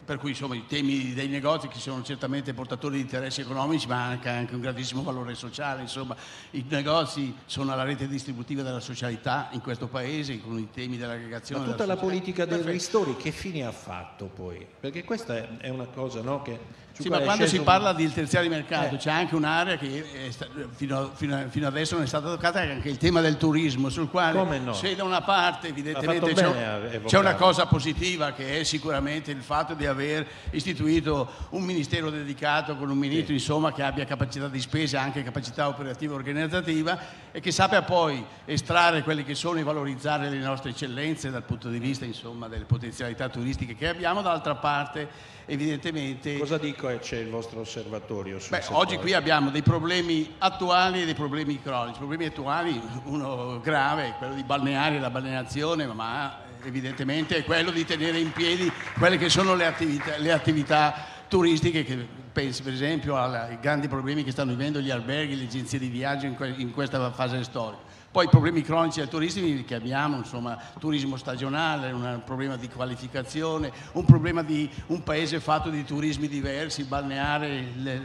per cui insomma i temi dei negozi che sono certamente portatori di interessi economici ma anche un grandissimo valore sociale, insomma i negozi sono la rete distributiva della socialità in questo paese con i temi dell'aggregazione. Ma tutta la politica dei ristori che fine ha fatto poi? Perché questa è una cosa, no, che sì, ma quando si parla di terziari mercato c'è anche un'area che fino adesso non è stata toccata, anche il tema del turismo, sul quale se da una parte evidentemente c'è una cosa positiva che è sicuramente il fatto di aver istituito un ministero dedicato con un ministro insomma che abbia capacità di spesa, anche capacità operativa e organizzativa e che sappia poi estrarre quelli che sono e valorizzare le nostre eccellenze dal punto di vista insomma delle potenzialità turistiche che abbiamo. D'altra parte evidentemente cosa dico c'è il vostro osservatorio sul settore? Oggi qui abbiamo dei problemi attuali e dei problemi cronici. I problemi attuali, uno grave, è quello di balneari, la balneazione, ma evidentemente è quello di tenere in piedi quelle che sono le attività turistiche, che pensi per esempio ai grandi problemi che stanno vivendo gli alberghi, le agenzie di viaggio in questa fase storica. Poi i problemi cronici del turismo che abbiamo, insomma, turismo stagionale, un problema di qualificazione, un problema di un paese fatto di turismi diversi, il balneare,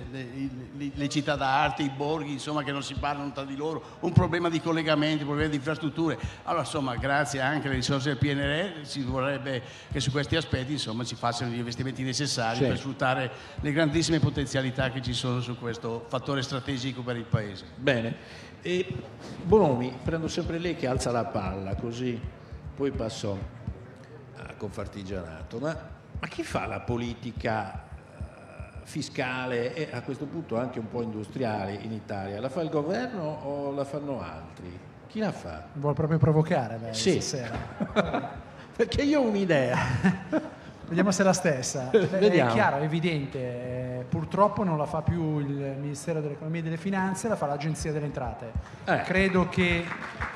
le città d'arte, i borghi, insomma, che non si parlano tra di loro, un problema di collegamenti, un problema di infrastrutture. Allora, insomma, grazie anche alle risorse del PNRR si vorrebbe che su questi aspetti, insomma, si facciano gli investimenti necessari per sfruttare le grandissime potenzialità che ci sono su questo fattore strategico per il paese. Bene. E Bonomi, prendo sempre lei che alza la palla, così poi passo a Confartigianato. Ma chi fa la politica fiscale e a questo punto anche un po' industriale in Italia? La fa il governo o la fanno altri? Chi la fa? Vuol proprio provocare stasera. Perché io ho un'idea. Vediamo se è la stessa. Vediamo. È chiaro, è evidente. Purtroppo non la fa più il Ministero dell'Economia e delle Finanze, la fa l'Agenzia delle Entrate. Credo che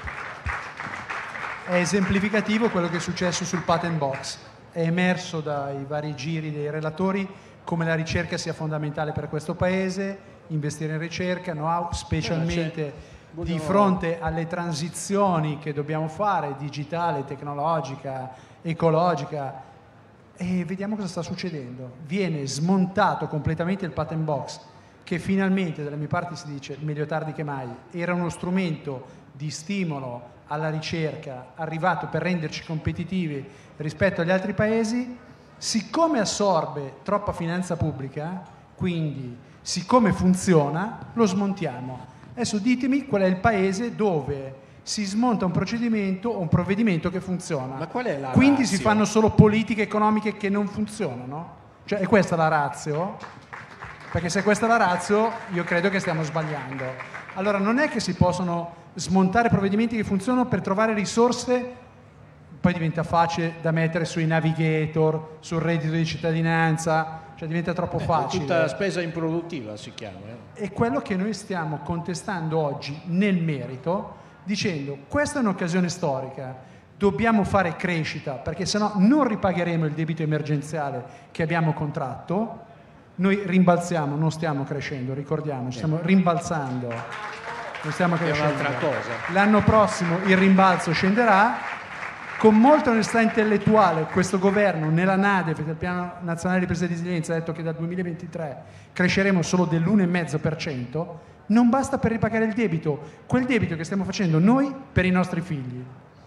è esemplificativo quello che è successo sul Patent Box. È emerso dai vari giri dei relatori come la ricerca sia fondamentale per questo Paese, investire in ricerca, know-how, specialmente di fronte alle transizioni che dobbiamo fare, digitale, tecnologica, ecologica. E vediamo cosa sta succedendo. Viene smontato completamente il Patent Box, che finalmente, dalle mie parti si dice, meglio tardi che mai, era uno strumento di stimolo alla ricerca arrivato per renderci competitivi rispetto agli altri paesi. Siccome assorbe troppa finanza pubblica, quindi siccome funziona, lo smontiamo. Adesso ditemi qual è il paese dove si smonta un procedimento o un provvedimento che funziona. Ma qual è la Quindi ratio? si fanno solo politiche economiche che non funzionano? Cioè, è questa la ratio? Perché se questa è la ratio, io credo che stiamo sbagliando. Allora, non è che si possono smontare provvedimenti che funzionano per trovare risorse, poi diventa facile da mettere sui navigator, sul reddito di cittadinanza, cioè diventa troppo facile. Tutta spesa improduttiva si chiama. È quello che noi stiamo contestando oggi nel merito, dicendo questa è un'occasione storica, dobbiamo fare crescita perché sennò non ripagheremo il debito emergenziale che abbiamo contratto. Noi rimbalziamo, non stiamo crescendo, ricordiamoci, stiamo rimbalzando, non stiamo crescendo. È un'altra cosa. L'anno prossimo il rimbalzo scenderà. Con molta onestà intellettuale questo governo nella NADEF del Piano Nazionale di Ripresa e Resilienza ha detto che dal 2023 cresceremo solo dell'1,5%. Non basta per ripagare il debito, quel debito che stiamo facendo noi per i nostri figli.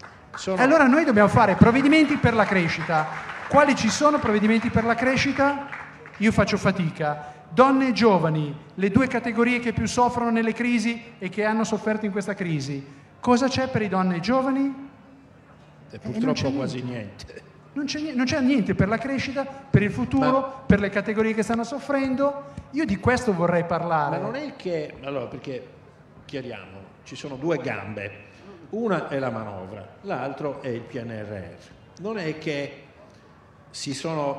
E allora noi dobbiamo fare provvedimenti per la crescita. Quali ci sono provvedimenti per la crescita? Io faccio fatica. Donne e giovani, le due categorie che più soffrono nelle crisi e che hanno sofferto in questa crisi. Cosa c'è per i donne e giovani? Purtroppo quasi niente. Non c'è niente per la crescita, per il futuro, per le categorie che stanno soffrendo. Io di questo vorrei parlare. Ma non è che... Allora, perché, chiariamo, ci sono due gambe. Una è la manovra, l'altro è il PNRR. Non è che si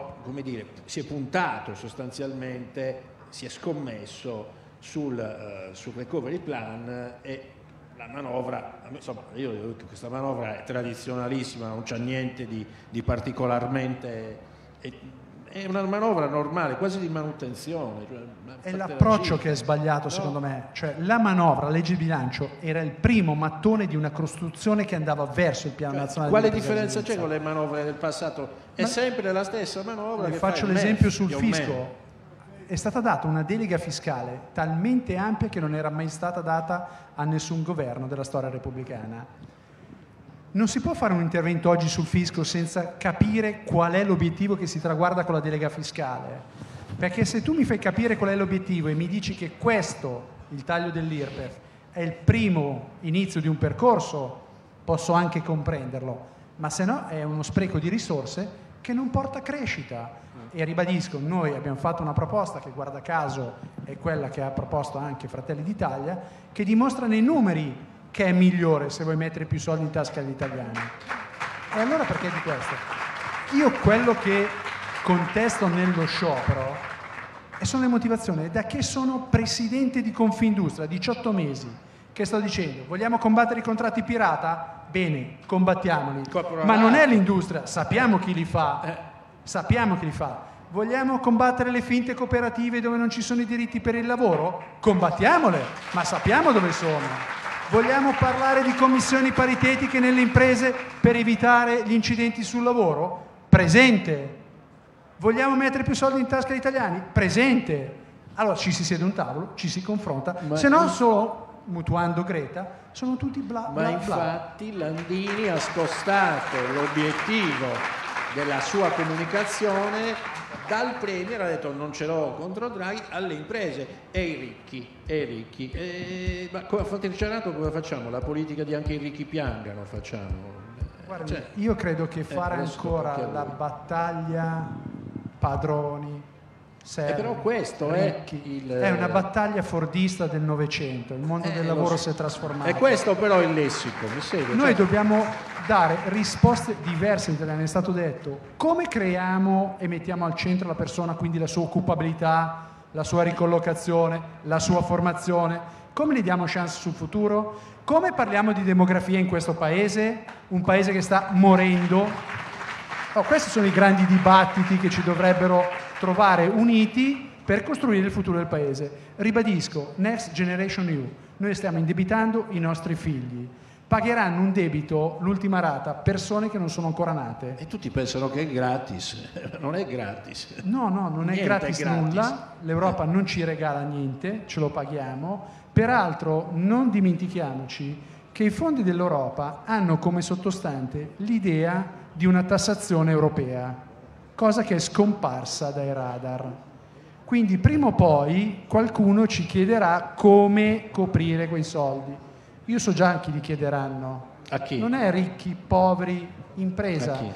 è puntato sostanzialmente, si è scommesso sul recovery plan e la manovra, insomma, io dico che questa manovra è tradizionalissima, non c'è niente di particolarmente è una manovra normale, quasi di manutenzione. Cioè, è l'approccio che è sbagliato, secondo me. Cioè, la manovra, la legge di bilancio, era il primo mattone di una costruzione che andava verso il piano nazionale. Quale differenza c'è con le manovre del passato? È sempre la stessa manovra. Le faccio l'esempio sul fisco. È stata data una delega fiscale talmente ampia che non era mai stata data a nessun governo della storia repubblicana. Non si può fare un intervento oggi sul fisco senza capire qual è l'obiettivo che si traguarda con la delega fiscale. Perché se tu mi fai capire qual è l'obiettivo e mi dici che questo, il taglio dell'IRPEF, è il primo inizio di un percorso, posso anche comprenderlo, ma se no è uno spreco di risorse che non porta a crescita. E ribadisco, noi abbiamo fatto una proposta che, guarda caso, è quella che ha proposto anche Fratelli d'Italia, che dimostra nei numeri che è migliore se vuoi mettere più soldi in tasca agli italiani. E allora perché di questo? Io quello che contesto nello sciopero sono le motivazioni. Da che sono presidente di Confindustria, 18 mesi, che sto dicendo, vogliamo combattere i contratti pirata? Bene, combattiamoli. Ma non è l'industria, sappiamo chi li fa. Sappiamo chi li fa. Vogliamo combattere le finte cooperative dove non ci sono i diritti per il lavoro? Combattiamole, ma sappiamo dove sono. Vogliamo parlare di commissioni paritetiche nelle imprese per evitare gli incidenti sul lavoro? Presente. Vogliamo mettere più soldi in tasca agli italiani? Presente. Allora ci si siede a un tavolo, ci si confronta, se no solo, mutuando Greta, sono tutti bla bla bla. Ma infatti Landini ha spostato l'obiettivo della sua comunicazione dal Premier, ha detto non ce l'ho contro Draghi, alle imprese e i ricchi. Ma come al Senato come facciamo? La politica di anche i ricchi piangano facciamo? Guarda, io credo che fare ancora la battaglia padroni, servi, però questo ricchi, è una battaglia fordista del Novecento, il mondo del lavoro si è trasformato. E questo però è il lessico, mi segue? Noi dobbiamo dare risposte diverse, è stato detto. Come creiamo e mettiamo al centro la persona, quindi la sua occupabilità, la sua ricollocazione, la sua formazione? Come ne diamo chance sul futuro? Come parliamo di demografia in questo paese? Un paese che sta morendo. Questi sono i grandi dibattiti che ci dovrebbero trovare uniti per costruire il futuro del paese. Ribadisco, Next Generation EU, noi stiamo indebitando i nostri figli. Pagheranno un debito, l'ultima rata, persone che non sono ancora nate. E tutti pensano che è gratis, non è gratis. No, non è gratis nulla, l'Europa non ci regala niente, ce lo paghiamo. Peraltro non dimentichiamoci che i fondi dell'Europa hanno come sottostante l'idea di una tassazione europea, cosa che è scomparsa dai radar. Quindi prima o poi qualcuno ci chiederà come coprire quei soldi. Io so già a chi li chiederanno. A chi? Non è ricchi, poveri, impresa. A chi?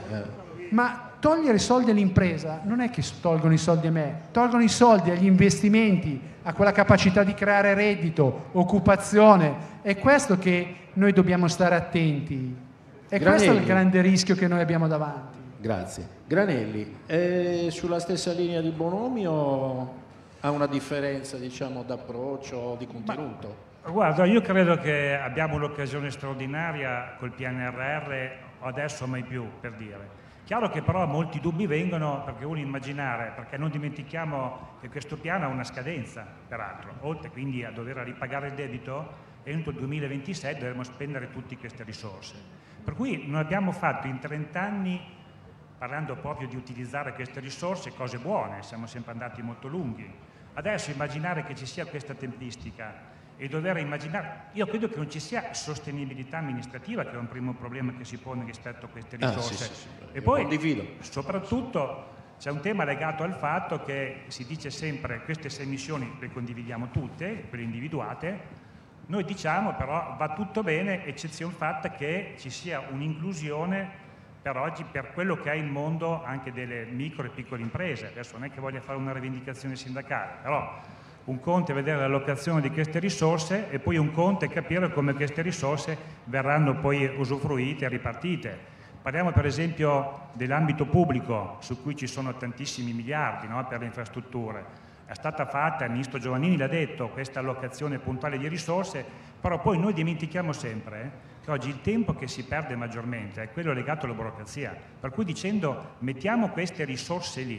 Ma togliere i soldi all'impresa non è che tolgono i soldi a me, tolgono i soldi agli investimenti, a quella capacità di creare reddito, occupazione. È questo che noi dobbiamo stare attenti. E questo è il grande rischio che noi abbiamo davanti. Grazie. Granelli, è sulla stessa linea di Bonomi o ha una differenza, diciamo, d'approccio o di contenuto? Guarda, io credo che abbiamo un'occasione straordinaria col PNRR, adesso mai più, per dire. Chiaro che però molti dubbi vengono perché uno immaginare, perché non dimentichiamo che questo piano ha una scadenza, peraltro, oltre quindi a dover ripagare il debito, entro il 2026 dovremo spendere tutte queste risorse. Per cui non abbiamo fatto in 30 anni, parlando proprio di utilizzare queste risorse, cose buone, siamo sempre andati molto lunghi. Adesso immaginare che ci sia questa tempistica e dover immaginare, io credo che non ci sia sostenibilità amministrativa, che è un primo problema che si pone rispetto a queste risorse. Sì. E poi, condivido. Soprattutto, c'è un tema legato al fatto che si dice sempre che queste 6 missioni le condividiamo tutte, quelle individuate. Noi diciamo però va tutto bene, eccezione fatta che ci sia un'inclusione per oggi, per quello che è il mondo anche delle micro e piccole imprese. Adesso non è che voglia fare una rivendicazione sindacale, però un conto è vedere l'allocazione di queste risorse e poi un conto è capire come queste risorse verranno poi usufruite e ripartite. Parliamo per esempio dell'ambito pubblico, su cui ci sono tantissimi miliardi, no, per le infrastrutture. È stata fatta, il ministro Giovannini l'ha detto, questa allocazione puntuale di risorse, però poi noi dimentichiamo sempre che oggi il tempo che si perde maggiormente è quello legato alla burocrazia. Per cui dicendo mettiamo queste risorse lì,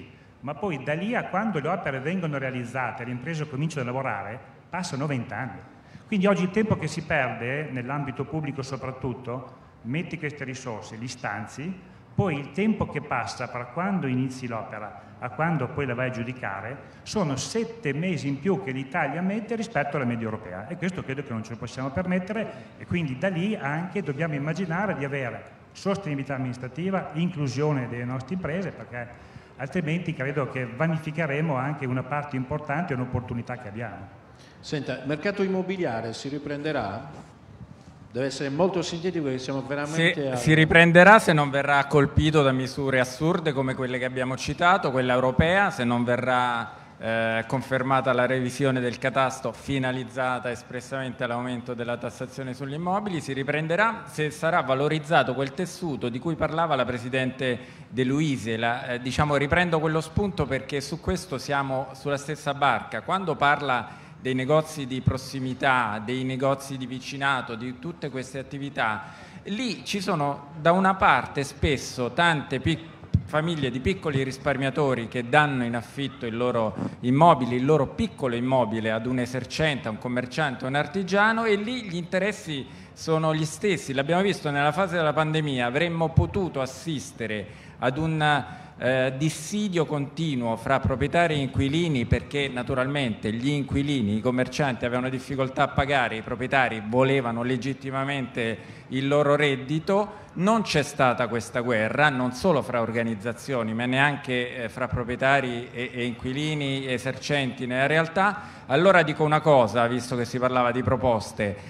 ma poi da lì a quando le opere vengono realizzate e le imprese cominciano a lavorare passano 20 anni. Quindi oggi il tempo che si perde nell'ambito pubblico soprattutto, metti queste risorse, li stanzi, poi il tempo che passa tra quando inizi l'opera a quando poi la vai a giudicare sono 7 mesi in più che l'Italia mette rispetto alla media europea, e questo credo che non ce lo possiamo permettere, e quindi da lì anche dobbiamo immaginare di avere sostenibilità amministrativa, inclusione delle nostre imprese, perché altrimenti credo che vanificheremo anche una parte importante e un'opportunità che abbiamo. Senta, il mercato immobiliare si riprenderà? Deve essere molto sintetico perché siamo veramente... Si riprenderà se non verrà colpito da misure assurde come quelle che abbiamo citato, quella europea, se non verrà confermata la revisione del catasto finalizzata espressamente all'aumento della tassazione sugli immobili. Si riprenderà se sarà valorizzato quel tessuto di cui parlava la Presidente De Luise. Diciamo, riprendo quello spunto perché su questo siamo sulla stessa barca. Quando parla dei negozi di prossimità, dei negozi di vicinato, di tutte queste attività, lì ci sono da una parte spesso tante famiglie di piccoli risparmiatori che danno in affitto il loro immobile, il loro piccolo immobile ad un esercente, a un commerciante, a un artigiano, e lì gli interessi sono gli stessi. L'abbiamo visto nella fase della pandemia, avremmo potuto assistere ad un dissidio continuo fra proprietari e inquilini, perché naturalmente gli inquilini, i commercianti avevano difficoltà a pagare, i proprietari volevano legittimamente il loro reddito. Non c'è stata questa guerra, non solo fra organizzazioni, ma neanche fra proprietari e inquilini esercenti nella realtà. Allora dico una cosa, visto che si parlava di proposte,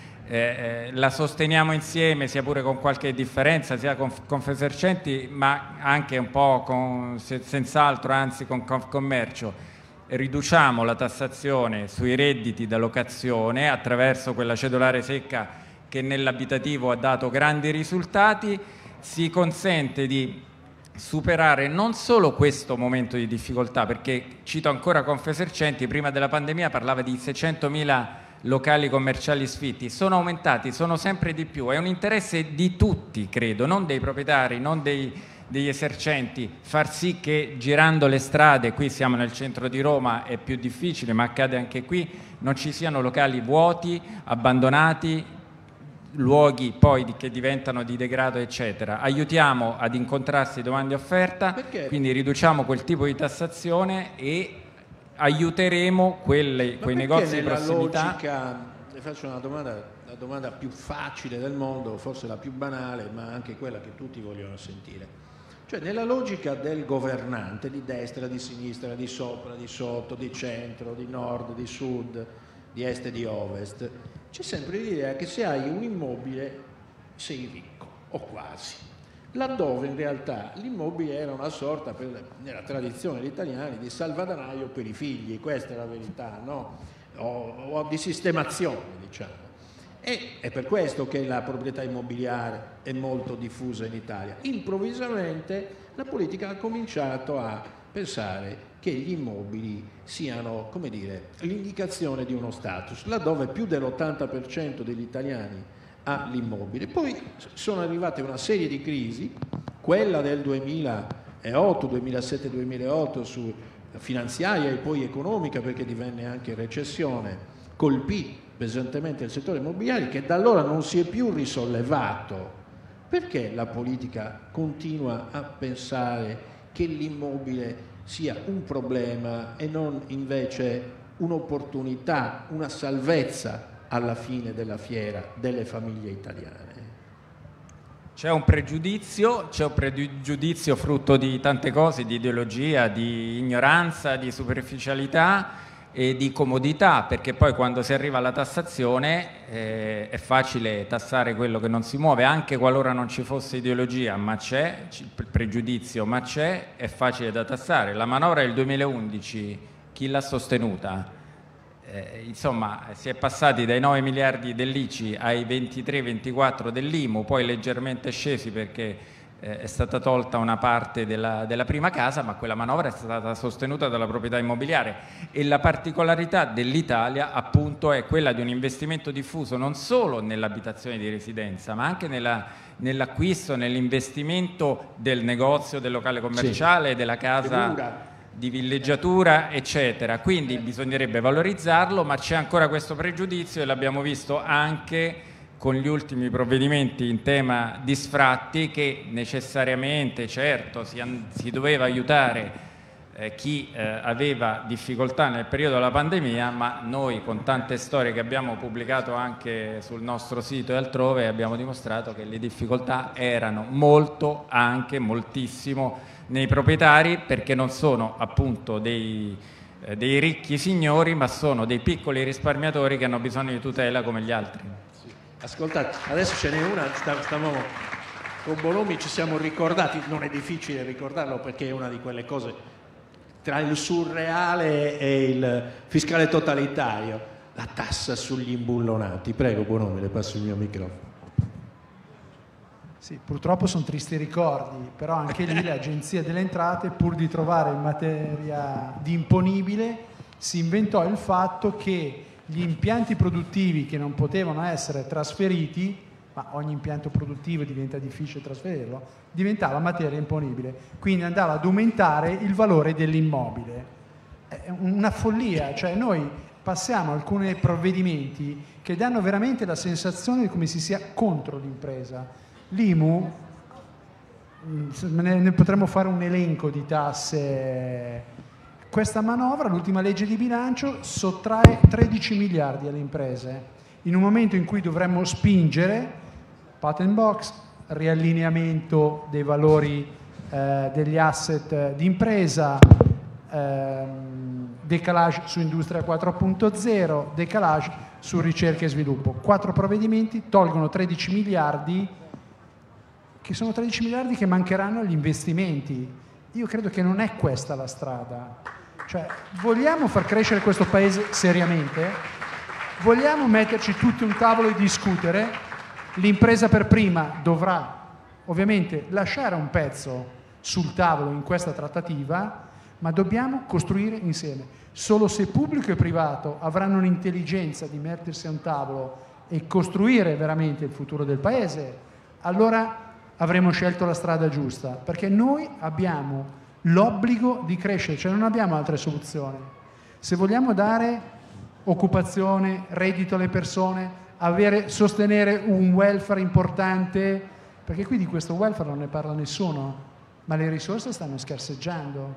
la sosteniamo insieme, sia pure con qualche differenza, sia con Confesercenti, ma anche un po' senz'altro, anzi con Confcommercio. Riduciamo la tassazione sui redditi da locazione attraverso quella cedolare secca che nell'abitativo ha dato grandi risultati. Si consente di superare non solo questo momento di difficoltà, perché cito ancora Confesercenti, prima della pandemia parlava di 600.000 locali commerciali sfitti, sono aumentati, sono sempre di più, è un interesse di tutti, credo, non dei proprietari, non degli esercenti, far sì che girando le strade, qui siamo nel centro di Roma, è più difficile, ma accade anche qui, non ci siano locali vuoti, abbandonati, luoghi poi che diventano di degrado, eccetera. Aiutiamo ad incontrarsi domanda e offerta, quindi riduciamo quel tipo di tassazione e aiuteremo quei negozi di prossimità. Logica, le faccio una domanda, la domanda più facile del mondo, forse la più banale, ma anche quella che tutti vogliono sentire. Cioè, nella logica del governante, di destra, di sinistra, di sopra, di sotto, di centro, di nord, di sud, di est e di ovest, c'è sempre l'idea che se hai un immobile sei ricco, o quasi. Laddove in realtà l'immobile era una sorta, nella tradizione degli italiani, di salvadanaio per i figli, questa è la verità, no? O di sistemazione, diciamo. E è per questo che la proprietà immobiliare è molto diffusa in Italia. Improvvisamente la politica ha cominciato a pensare che gli immobili siano, come dire, l'indicazione di uno status, laddove più dell'80% degli italiani ha l'immobile. Poi sono arrivate una serie di crisi, quella del 2008, 2007-2008 su finanziaria e poi economica, perché divenne anche recessione, colpì pesantemente il settore immobiliare, che da allora non si è più risollevato. Perché la politica continua a pensare che l'immobile sia un problema e non invece un'opportunità, una salvezza alla fine della fiera delle famiglie italiane? C'è un pregiudizio frutto di tante cose, di ideologia, di ignoranza, di superficialità e di comodità, perché poi quando si arriva alla tassazione è facile tassare quello che non si muove, anche qualora non ci fosse ideologia, ma c'è il pregiudizio, ma è facile da tassare. La manovra del 2011, chi l'ha sostenuta? Insomma, si è passati dai 9 miliardi dell'ICI ai 23-24 dell'IMU, poi leggermente scesi perché è stata tolta una parte della prima casa, ma quella manovra è stata sostenuta dalla proprietà immobiliare, e la particolarità dell'Italia appunto è quella di un investimento diffuso non solo nell'abitazione di residenza, ma anche nell'acquisto, nell'investimento del negozio, del locale commerciale, della casa di villeggiatura, eccetera. Quindi bisognerebbe valorizzarlo, ma c'è ancora questo pregiudizio e l'abbiamo visto anche con gli ultimi provvedimenti in tema di sfratti, che necessariamente, certo, si doveva aiutare chi aveva difficoltà nel periodo della pandemia, ma noi, con tante storie che abbiamo pubblicato anche sul nostro sito e altrove, abbiamo dimostrato che le difficoltà erano moltissimo nei proprietari, perché non sono appunto dei ricchi signori, ma sono dei piccoli risparmiatori che hanno bisogno di tutela come gli altri. Sì. Ascoltate, adesso ce n'è una, con Bonomi ci siamo ricordati, non è difficile ricordarlo perché è una di quelle cose tra il surreale e il fiscale totalitario, la tassa sugli imbullonati. Prego Bonomi, le passo il mio microfono. Sì, purtroppo sono tristi ricordi, però anche lì l'Agenzia delle Entrate, pur di trovare in materia di imponibile, si inventò il fatto che gli impianti produttivi che non potevano essere trasferiti, ma ogni impianto produttivo diventa difficile trasferirlo, diventava materia imponibile, quindi andava ad aumentare il valore dell'immobile. È una follia, cioè noi passiamo alcuni provvedimenti che danno veramente la sensazione di come si sia contro l'impresa. L'IMU, ne potremmo fare un elenco di tasse. Questa manovra, l'ultima legge di bilancio, sottrae 13 miliardi alle imprese, in un momento in cui dovremmo spingere patent box, riallineamento dei valori degli asset di impresa, decalage su Industria 4.0, decalage su ricerca e sviluppo. 4 provvedimenti tolgono 13 miliardi, che sono 13 miliardi che mancheranno agli investimenti. Io credo che non è questa la strada. Cioè, vogliamo far crescere questo paese seriamente? Vogliamo metterci tutti a un tavolo e discutere? L'impresa per prima dovrà ovviamente lasciare un pezzo sul tavolo in questa trattativa, ma dobbiamo costruire insieme. Solo se pubblico e privato avranno l'intelligenza di mettersi a un tavolo e costruire veramente il futuro del paese, allora avremo scelto la strada giusta, perché noi abbiamo l'obbligo di crescere, cioè non abbiamo altre soluzioni. Se vogliamo dare occupazione, reddito alle persone, sostenere un welfare importante, perché qui di questo welfare non ne parla nessuno, ma le risorse stanno scarseggiando.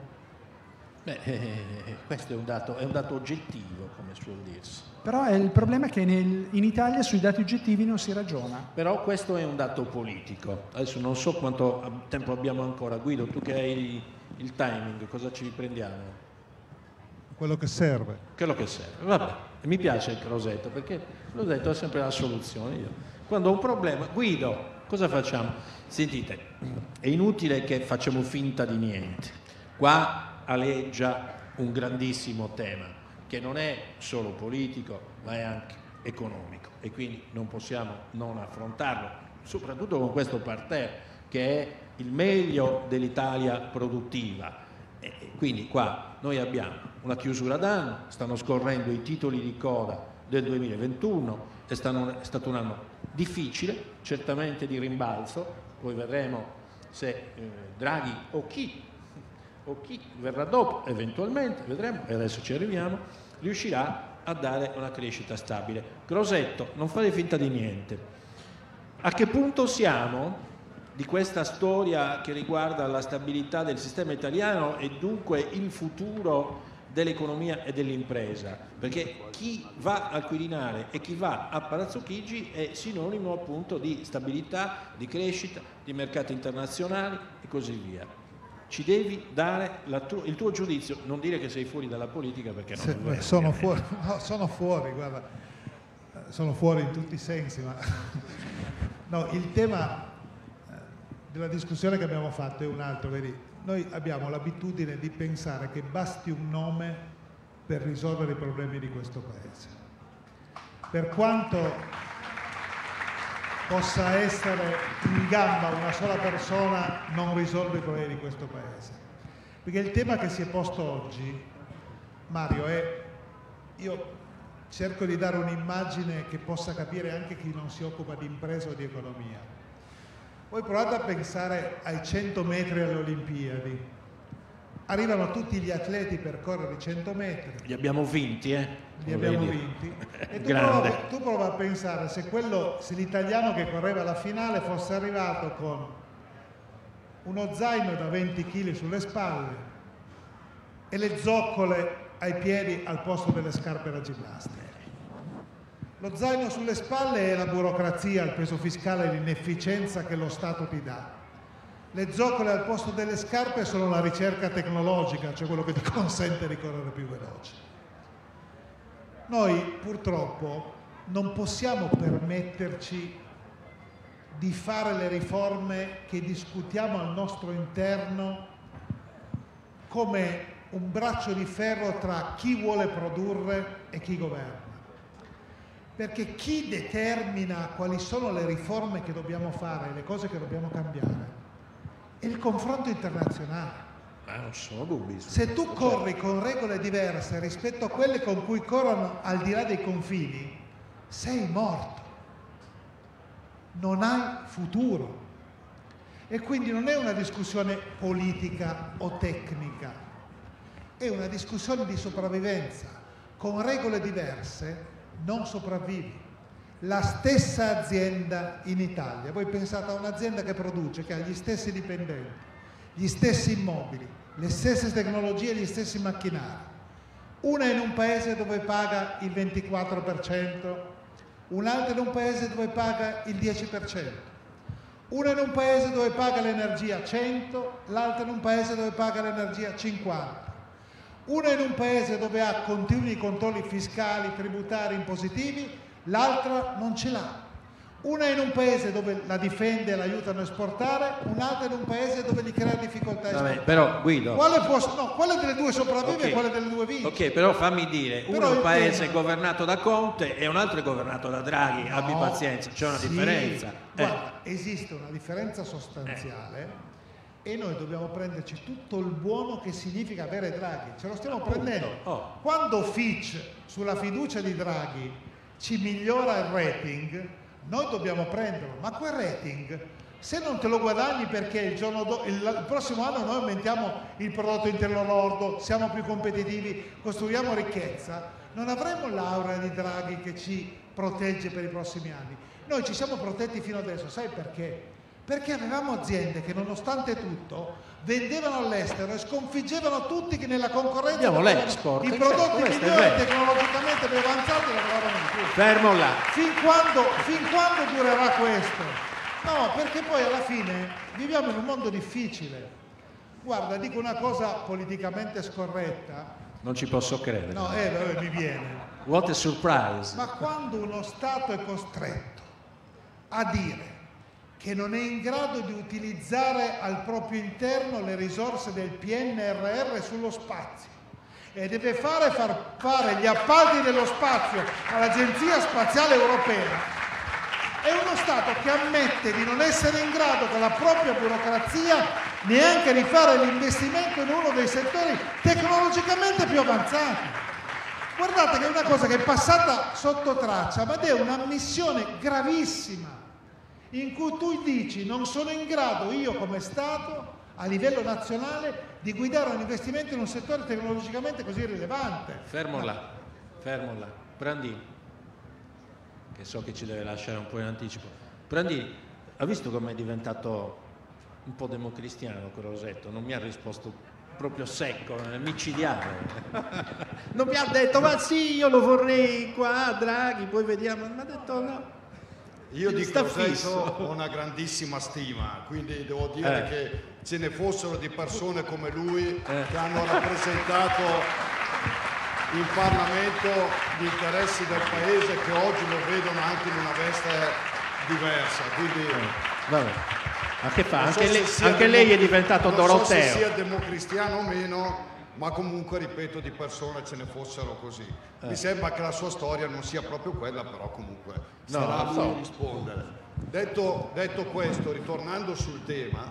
Questo è un dato oggettivo, come suol dirsi. Però il problema è che in Italia sui dati oggettivi non si ragiona. Però questo è un dato politico. Adesso non so quanto tempo abbiamo ancora. Guido, tu che hai il timing, cosa ci riprendiamo? Quello che serve. Quello che serve, vabbè. Mi piace il Crosetto, perché Crosetto è sempre la soluzione. Quando ho un problema, Guido, cosa facciamo? Sentite, è inutile che facciamo finta di niente. Qua aleggia un grandissimo tema, che non è solo politico, ma è anche economico, e quindi non possiamo non affrontarlo, soprattutto con questo parterre, che è il meglio dell'Italia produttiva. E quindi qua noi abbiamo una chiusura d'anno, stanno scorrendo i titoli di coda del 2021, è stato un anno difficile, certamente di rimbalzo, poi vedremo se Draghi o chi verrà dopo, eventualmente, vedremo, e adesso ci arriviamo, riuscirà a dare una crescita stabile. Crosetto, non fare finta di niente. A che punto siamo di questa storia che riguarda la stabilità del sistema italiano e dunque il futuro dell'economia e dell'impresa? Perché chi va al Quirinale e chi va a Palazzo Chigi è sinonimo appunto di stabilità, di crescita, di mercati internazionali e così via. Ci devi dare il tuo giudizio, non dire che sei fuori dalla politica, perché non è vero. Sono fuori, guarda, sono fuori in tutti i sensi, ma no, il tema della discussione che abbiamo fatto è un altro, vedi, noi abbiamo l'abitudine di pensare che basti un nome per risolvere i problemi di questo paese. Per quanto possa essere in gamba una sola persona, non risolve i problemi di questo paese. Perché il tema che si è posto oggi, Mario, è, io cerco di dare un'immagine che possa capire anche chi non si occupa di impresa o di economia. Voi provate a pensare ai 100 metri alle Olimpiadi. arrivano tutti gli atleti per correre i 100 metri. Li abbiamo vinti, Li abbiamo vinti. E tu prova a pensare se l'italiano che correva la finale fosse arrivato con uno zaino da 20 kg sulle spalle e le zoccole ai piedi al posto delle scarpe da ginnastica. Lo zaino sulle spalle è la burocrazia, il peso fiscale e l'inefficienza che lo Stato ti dà. Le zoccole al posto delle scarpe sono la ricerca tecnologica, cioè quello che ti consente di correre più veloce. Noi purtroppo non possiamo permetterci di fare le riforme che discutiamo al nostro interno come un braccio di ferro tra chi vuole produrre e chi governa. Perché chi determina quali sono le riforme che dobbiamo fare, le cose che dobbiamo cambiare, è il confronto internazionale. Non sono dubbi. Se tu corri con regole diverse rispetto a quelle con cui corrono al di là dei confini, sei morto. Non hai futuro. E quindi non è una discussione politica o tecnica, è una discussione di sopravvivenza. Con regole diverse non sopravvivi. La stessa azienda in Italia, voi pensate a un'azienda che produce, che ha gli stessi dipendenti, gli stessi immobili, le stesse tecnologie, gli stessi macchinari. Una in un paese dove paga il 24%, un'altra in un paese dove paga il 10%, una in un paese dove paga l'energia 100, l'altra in un paese dove paga l'energia 50. Una in un paese dove ha continui controlli fiscali, tributari, impositivi, l'altra non ce l'ha. Una in un paese dove la difende e l'aiutano a esportare, un'altra in un paese dove gli crea difficoltà a esportare. Però Guido, quale delle due sopravvive e quale delle due vince? Ok, però fammi dire, uno è un paese governato da Conte e un altro è governato da Draghi, abbi pazienza, c'è una differenza. Guarda, esiste una differenza sostanziale e noi dobbiamo prenderci tutto il buono che significa avere Draghi, ce lo stiamo prendendo. Quando Fitch sulla fiducia di Draghi ci migliora il rating, noi dobbiamo prenderlo, ma quel rating se non te lo guadagni perché il prossimo anno noi aumentiamo il prodotto interno lordo, siamo più competitivi, costruiamo ricchezza, non avremo l'aurea di Draghi che ci protegge per i prossimi anni. Noi ci siamo protetti fino adesso, sai perché? Perché avevamo aziende che nonostante tutto vendevano all'estero e sconfiggevano tutti che nella concorrenza abbiamo l'export, i prodotti migliori e tecnologicamente più avanzati lavoravano di più. Fermo là. Fin quando durerà questo? No, perché poi alla fine viviamo in un mondo difficile. Guarda, dico una cosa politicamente scorretta. Non ci posso credere. No, mi viene. What a surprise. Ma quando uno Stato è costretto a dire che non è in grado di utilizzare al proprio interno le risorse del PNRR sullo spazio e deve far fare gli appalti dello spazio all'Agenzia Spaziale Europea, è uno Stato che ammette di non essere in grado con la propria burocrazia neanche di fare l'investimento in uno dei settori tecnologicamente più avanzati. Guardate che è una cosa che è passata sotto traccia, ma è un'ammissione gravissima in cui tu dici non sono in grado io come Stato a livello nazionale di guidare un investimento in un settore tecnologicamente così rilevante. Fermo là. Brandini, che so che ci deve lasciare un po' in anticipo. Brandini, ha visto come è diventato un po' democristiano quel Rosetto? Non mi ha risposto proprio secco, micidiale. Non mi ha detto ma sì, io lo vorrei qua, Draghi, poi vediamo. Mi ha detto no. Io di Rosetto ho una grandissima stima, quindi devo dire che ce ne fossero di persone come lui che hanno rappresentato in Parlamento gli interessi del Paese, che oggi lo vedono anche in una veste diversa. Quindi, vabbè. Ma che fa? Anche lei è diventato Doroteo. Non so se sia democristiano o meno, ma comunque, ripeto, di persone ce ne fossero così. Mi sembra che la sua storia non sia proprio quella, però comunque sarà a lui rispondere. Detto questo, ritornando sul tema,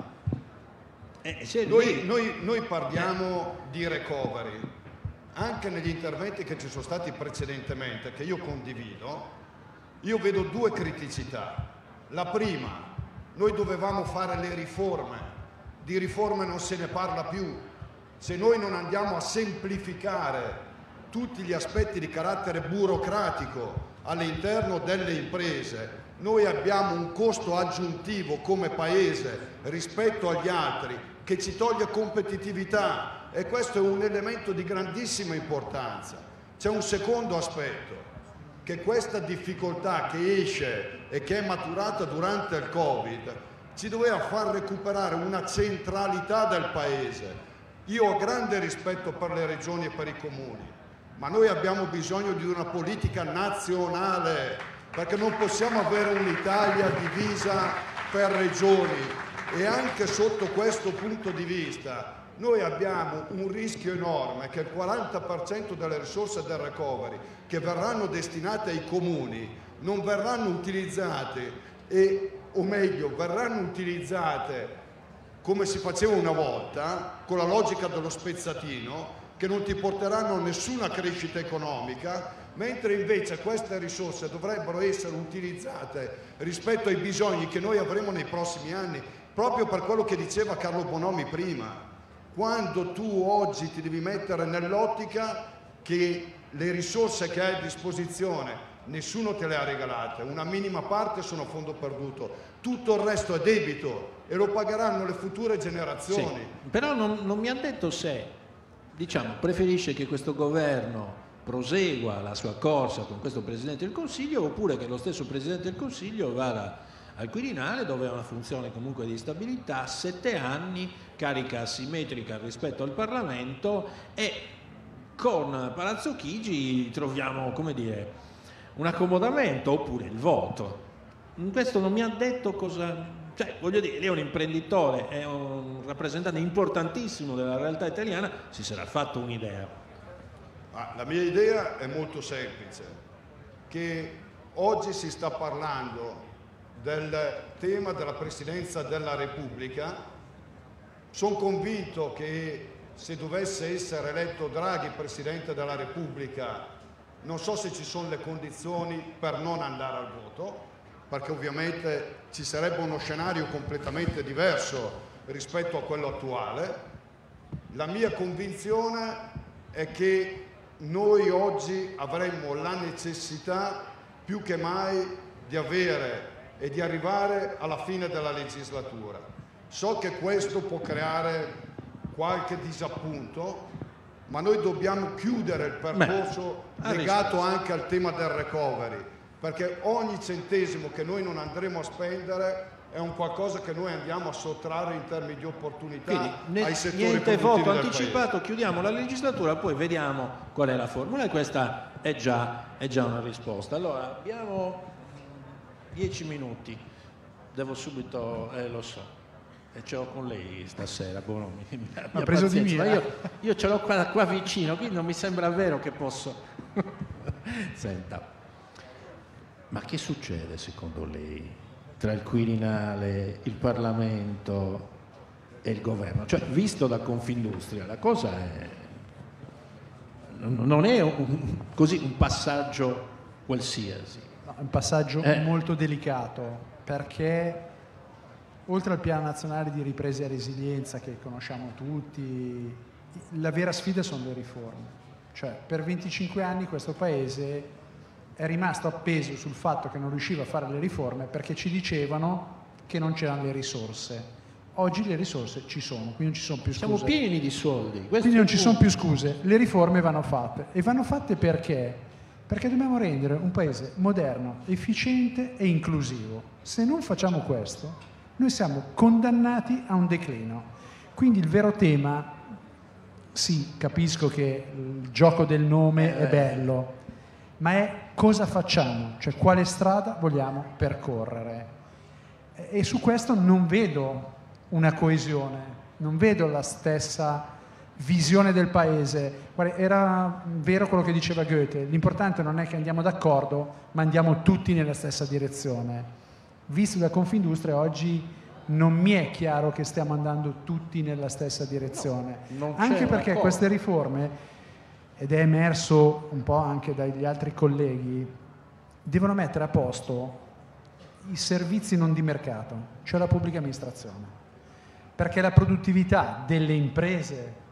noi parliamo di recovery. Anche negli interventi che ci sono stati precedentemente, che io condivido, io vedo due criticità. La prima, noi dovevamo fare le riforme, di riforme non se ne parla più. se noi non andiamo a semplificare tutti gli aspetti di carattere burocratico all'interno delle imprese, noi abbiamo un costo aggiuntivo come Paese rispetto agli altri che ci toglie competitività, e questo è un elemento di grandissima importanza. C'è un secondo aspetto, che questa difficoltà che esce e che è maturata durante il Covid ci doveva far recuperare una centralità del Paese. Io ho grande rispetto per le regioni e per i comuni, ma noi abbiamo bisogno di una politica nazionale, perché non possiamo avere un'Italia divisa per regioni, e anche sotto questo punto di vista noi abbiamo un rischio enorme che il 40% delle risorse del recovery che verranno destinate ai comuni non verranno utilizzate, o meglio verranno utilizzate come si faceva una volta, con la logica dello spezzatino, che non ti porteranno a nessuna crescita economica, mentre invece queste risorse dovrebbero essere utilizzate rispetto ai bisogni che noi avremo nei prossimi anni, proprio per quello che diceva Carlo Bonomi prima. Quando tu oggi ti devi mettere nell'ottica che le risorse che hai a disposizione nessuno te le ha regalate, una minima parte sono a fondo perduto, tutto il resto è debito e lo pagheranno le future generazioni. Sì, però non mi ha detto se, diciamo, preferisce che questo governo prosegua la sua corsa con questo Presidente del Consiglio, oppure che lo stesso Presidente del Consiglio vada al Quirinale, dove ha una funzione comunque di stabilità, 7 anni, carica asimmetrica rispetto al Parlamento, e con Palazzo Chigi troviamo, come dire, un accomodamento oppure il voto. Questo non mi ha detto cosa, cioè voglio dire, lei è un imprenditore, è un rappresentante importantissimo della realtà italiana, si sarà fatto un'idea. La mia idea è molto semplice, che oggi si sta parlando del tema della Presidenza della Repubblica. Sono convinto che se dovesse essere eletto Draghi Presidente della Repubblica, non so se ci sono le condizioni per non andare al voto, perché ovviamente ci sarebbe uno scenario completamente diverso rispetto a quello attuale. La mia convinzione è che noi oggi avremmo la necessità più che mai di avere e di arrivare alla fine della legislatura. So che questo può creare qualche disappunto, ma noi dobbiamo chiudere il percorso legato anche al tema del recovery, perché ogni centesimo che noi non andremo a spendere è un qualcosa che noi andiamo a sottrarre in termini di opportunità ai settori niente voto del anticipato, Paese. chiudiamo la legislatura, poi vediamo qual è la formula, e questa è già una risposta. Allora, abbiamo 10 minuti, devo subito, lo so, e ce l'ho con lei stasera, Bonomi. Ha preso di mira. Io ce l'ho qua vicino, quindi non mi sembra vero che posso. Senta, ma che succede secondo lei tra il Quirinale, il Parlamento e il governo? Cioè, visto da Confindustria, la cosa non è un passaggio qualsiasi. No, è un passaggio molto delicato, perché oltre al Piano Nazionale di Ripresa e Resilienza che conosciamo tutti, la vera sfida sono le riforme. Cioè, per 25 anni questo Paese è rimasto appeso sul fatto che non riusciva a fare le riforme perché ci dicevano che non c'erano le risorse. Oggi le risorse ci sono, quindi non ci sono più scuse. Siamo pieni di soldi. Quindi non ci sono più scuse, le riforme vanno fatte. E vanno fatte perché? Perché dobbiamo rendere un Paese moderno, efficiente e inclusivo. Se non facciamo questo, noi siamo condannati a un declino. Quindi il vero tema, sì, capisco che il gioco del nome è bello, ma è cosa facciamo, cioè quale strada vogliamo percorrere. E su questo non vedo una coesione, non vedo la stessa visione del Paese. Guarda, era vero quello che diceva Goethe, l'importante non è che andiamo d'accordo, ma andiamo tutti nella stessa direzione. Visto da Confindustria oggi non mi è chiaro che stiamo andando tutti nella stessa direzione, anche perché queste riforme, ed è emerso un po' anche dagli altri colleghi, devono mettere a posto i servizi non di mercato, cioè la pubblica amministrazione, perché la produttività delle imprese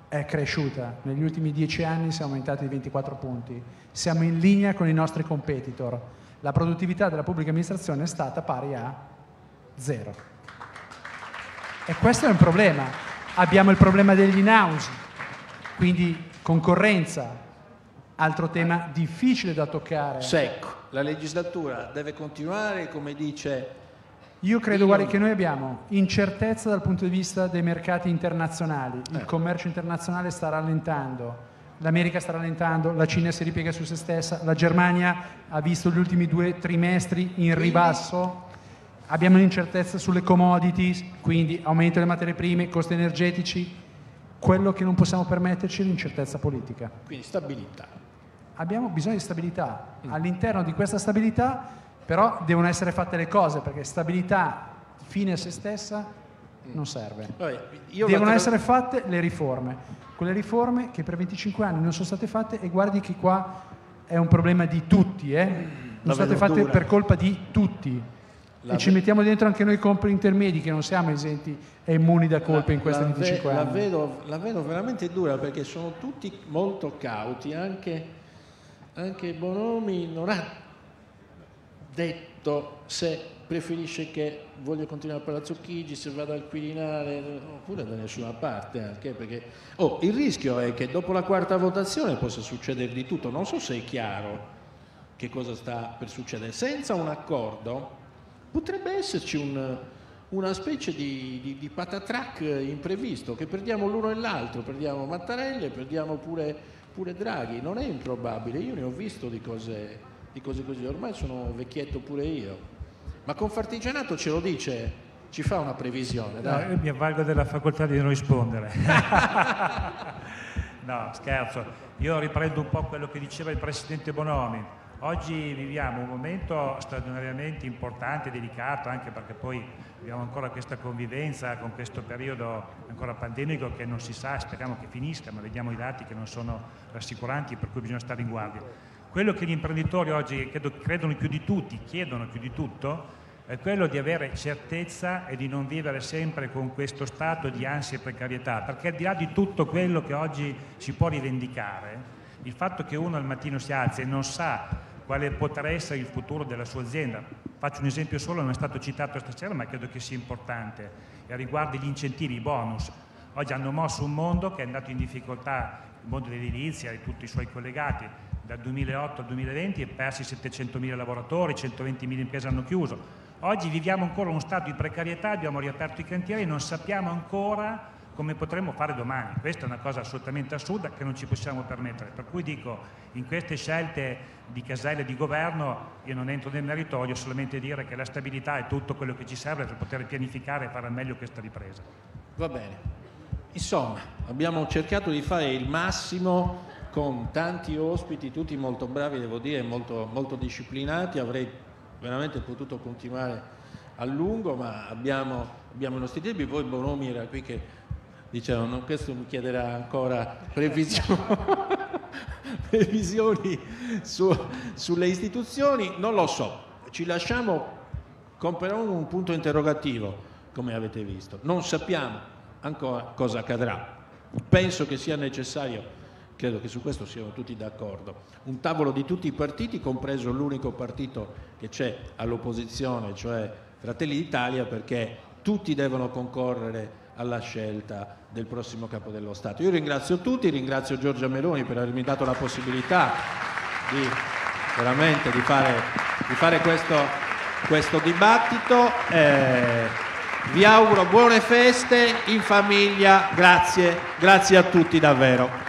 è cresciuta. Negli ultimi 10 anni siamo aumentati di 24 punti. Siamo in linea con i nostri competitor. La produttività della pubblica amministrazione è stata pari a 0. E questo è un problema. Abbiamo il problema degli in-house, quindi concorrenza, altro tema difficile da toccare. Secco, la legislatura deve continuare, come dice... Io credo, guardi, che noi abbiamo incertezza dal punto di vista dei mercati internazionali. Il commercio internazionale sta rallentando, l'America sta rallentando, la Cina si ripiega su se stessa, la Germania ha visto gli ultimi 2 trimestri in ribasso. Abbiamo un'incertezza sulle commodities, quindi aumento delle materie prime, costi energetici. Quello che non possiamo permetterci è l'incertezza politica. Quindi stabilità. Abbiamo bisogno di stabilità. All'interno di questa stabilità però devono essere fatte le cose, perché stabilità fine a se stessa non serve. Devono essere fatte le riforme, quelle riforme che per 25 anni non sono state fatte, e guardi che qua è un problema di tutti, non sono state fatte per colpa di tutti. E ci mettiamo dentro anche noi compri intermedi, che non siamo esenti e immuni da colpe in questi 25 anni. La vedo veramente dura, perché sono tutti molto cauti, anche Bonomi non ha detto se preferisce che voglia continuare a Palazzo Chigi, se vada al Quirinale, oppure da nessuna parte, anche perché il rischio è che dopo la 4ª votazione possa succedere di tutto. Non so se è chiaro che cosa sta per succedere. Senza un accordo potrebbe esserci una specie di patatrac imprevisto, che perdiamo l'uno e l'altro, perdiamo Mattarella e perdiamo pure Draghi. Non è improbabile, io ne ho visto di cose così, ormai sono vecchietto pure io. Ma Confartigianato ce lo dice, ci fa una previsione, dai. No, io mi avvalgo della facoltà di non rispondere. No, scherzo. Io riprendo un po' quello che diceva il Presidente Bonomi. Oggi viviamo un momento straordinariamente importante, delicato, anche perché poi abbiamo ancora questa convivenza con questo periodo ancora pandemico che non si sa, speriamo che finisca, ma vediamo i dati che non sono rassicuranti, per cui bisogna stare in guardia. Quello che gli imprenditori oggi chiedono più di tutto, è quello di avere certezza e di non vivere sempre con questo stato di ansia e precarietà, perché al di là di tutto quello che oggi si può rivendicare, il fatto che uno al mattino si alza e non sa quale potrà essere il futuro della sua azienda. Faccio un esempio solo, non è stato citato stasera, ma credo che sia importante, e riguarda gli incentivi, i bonus. Oggi hanno mosso un mondo che è andato in difficoltà, il mondo dell'edilizia e tutti i suoi collegati, dal 2008 al 2020 e persi 700.000 lavoratori, 120.000 imprese hanno chiuso. Oggi viviamo ancora uno stato di precarietà, abbiamo riaperto i cantieri e non sappiamo ancora come potremo fare domani. Questa è una cosa assolutamente assurda che non ci possiamo permettere. Per cui dico, in queste scelte di caselle di governo io non entro nel merito, voglio solamente dire che la stabilità è tutto quello che ci serve per poter pianificare e fare al meglio questa ripresa. Va bene. Insomma, abbiamo cercato di fare il massimo con tanti ospiti, tutti molto bravi, devo dire, molto, molto disciplinati. Avrei veramente potuto continuare a lungo, ma abbiamo i nostri tempi. Poi Bonomi era qui che diceva, questo mi chiederà ancora previsioni sulle istituzioni. Non lo so, ci lasciamo con però un punto interrogativo, come avete visto. Non sappiamo ancora cosa accadrà. Penso che sia necessario, credo che su questo siamo tutti d'accordo, un tavolo di tutti i partiti, compreso l'unico partito che c'è all'opposizione, cioè Fratelli d'Italia, perché tutti devono concorrere alla scelta del prossimo Capo dello Stato. Io ringrazio tutti, ringrazio Giorgia Meloni per avermi dato la possibilità di veramente di fare questo dibattito. Vi auguro buone feste in famiglia, grazie a tutti davvero.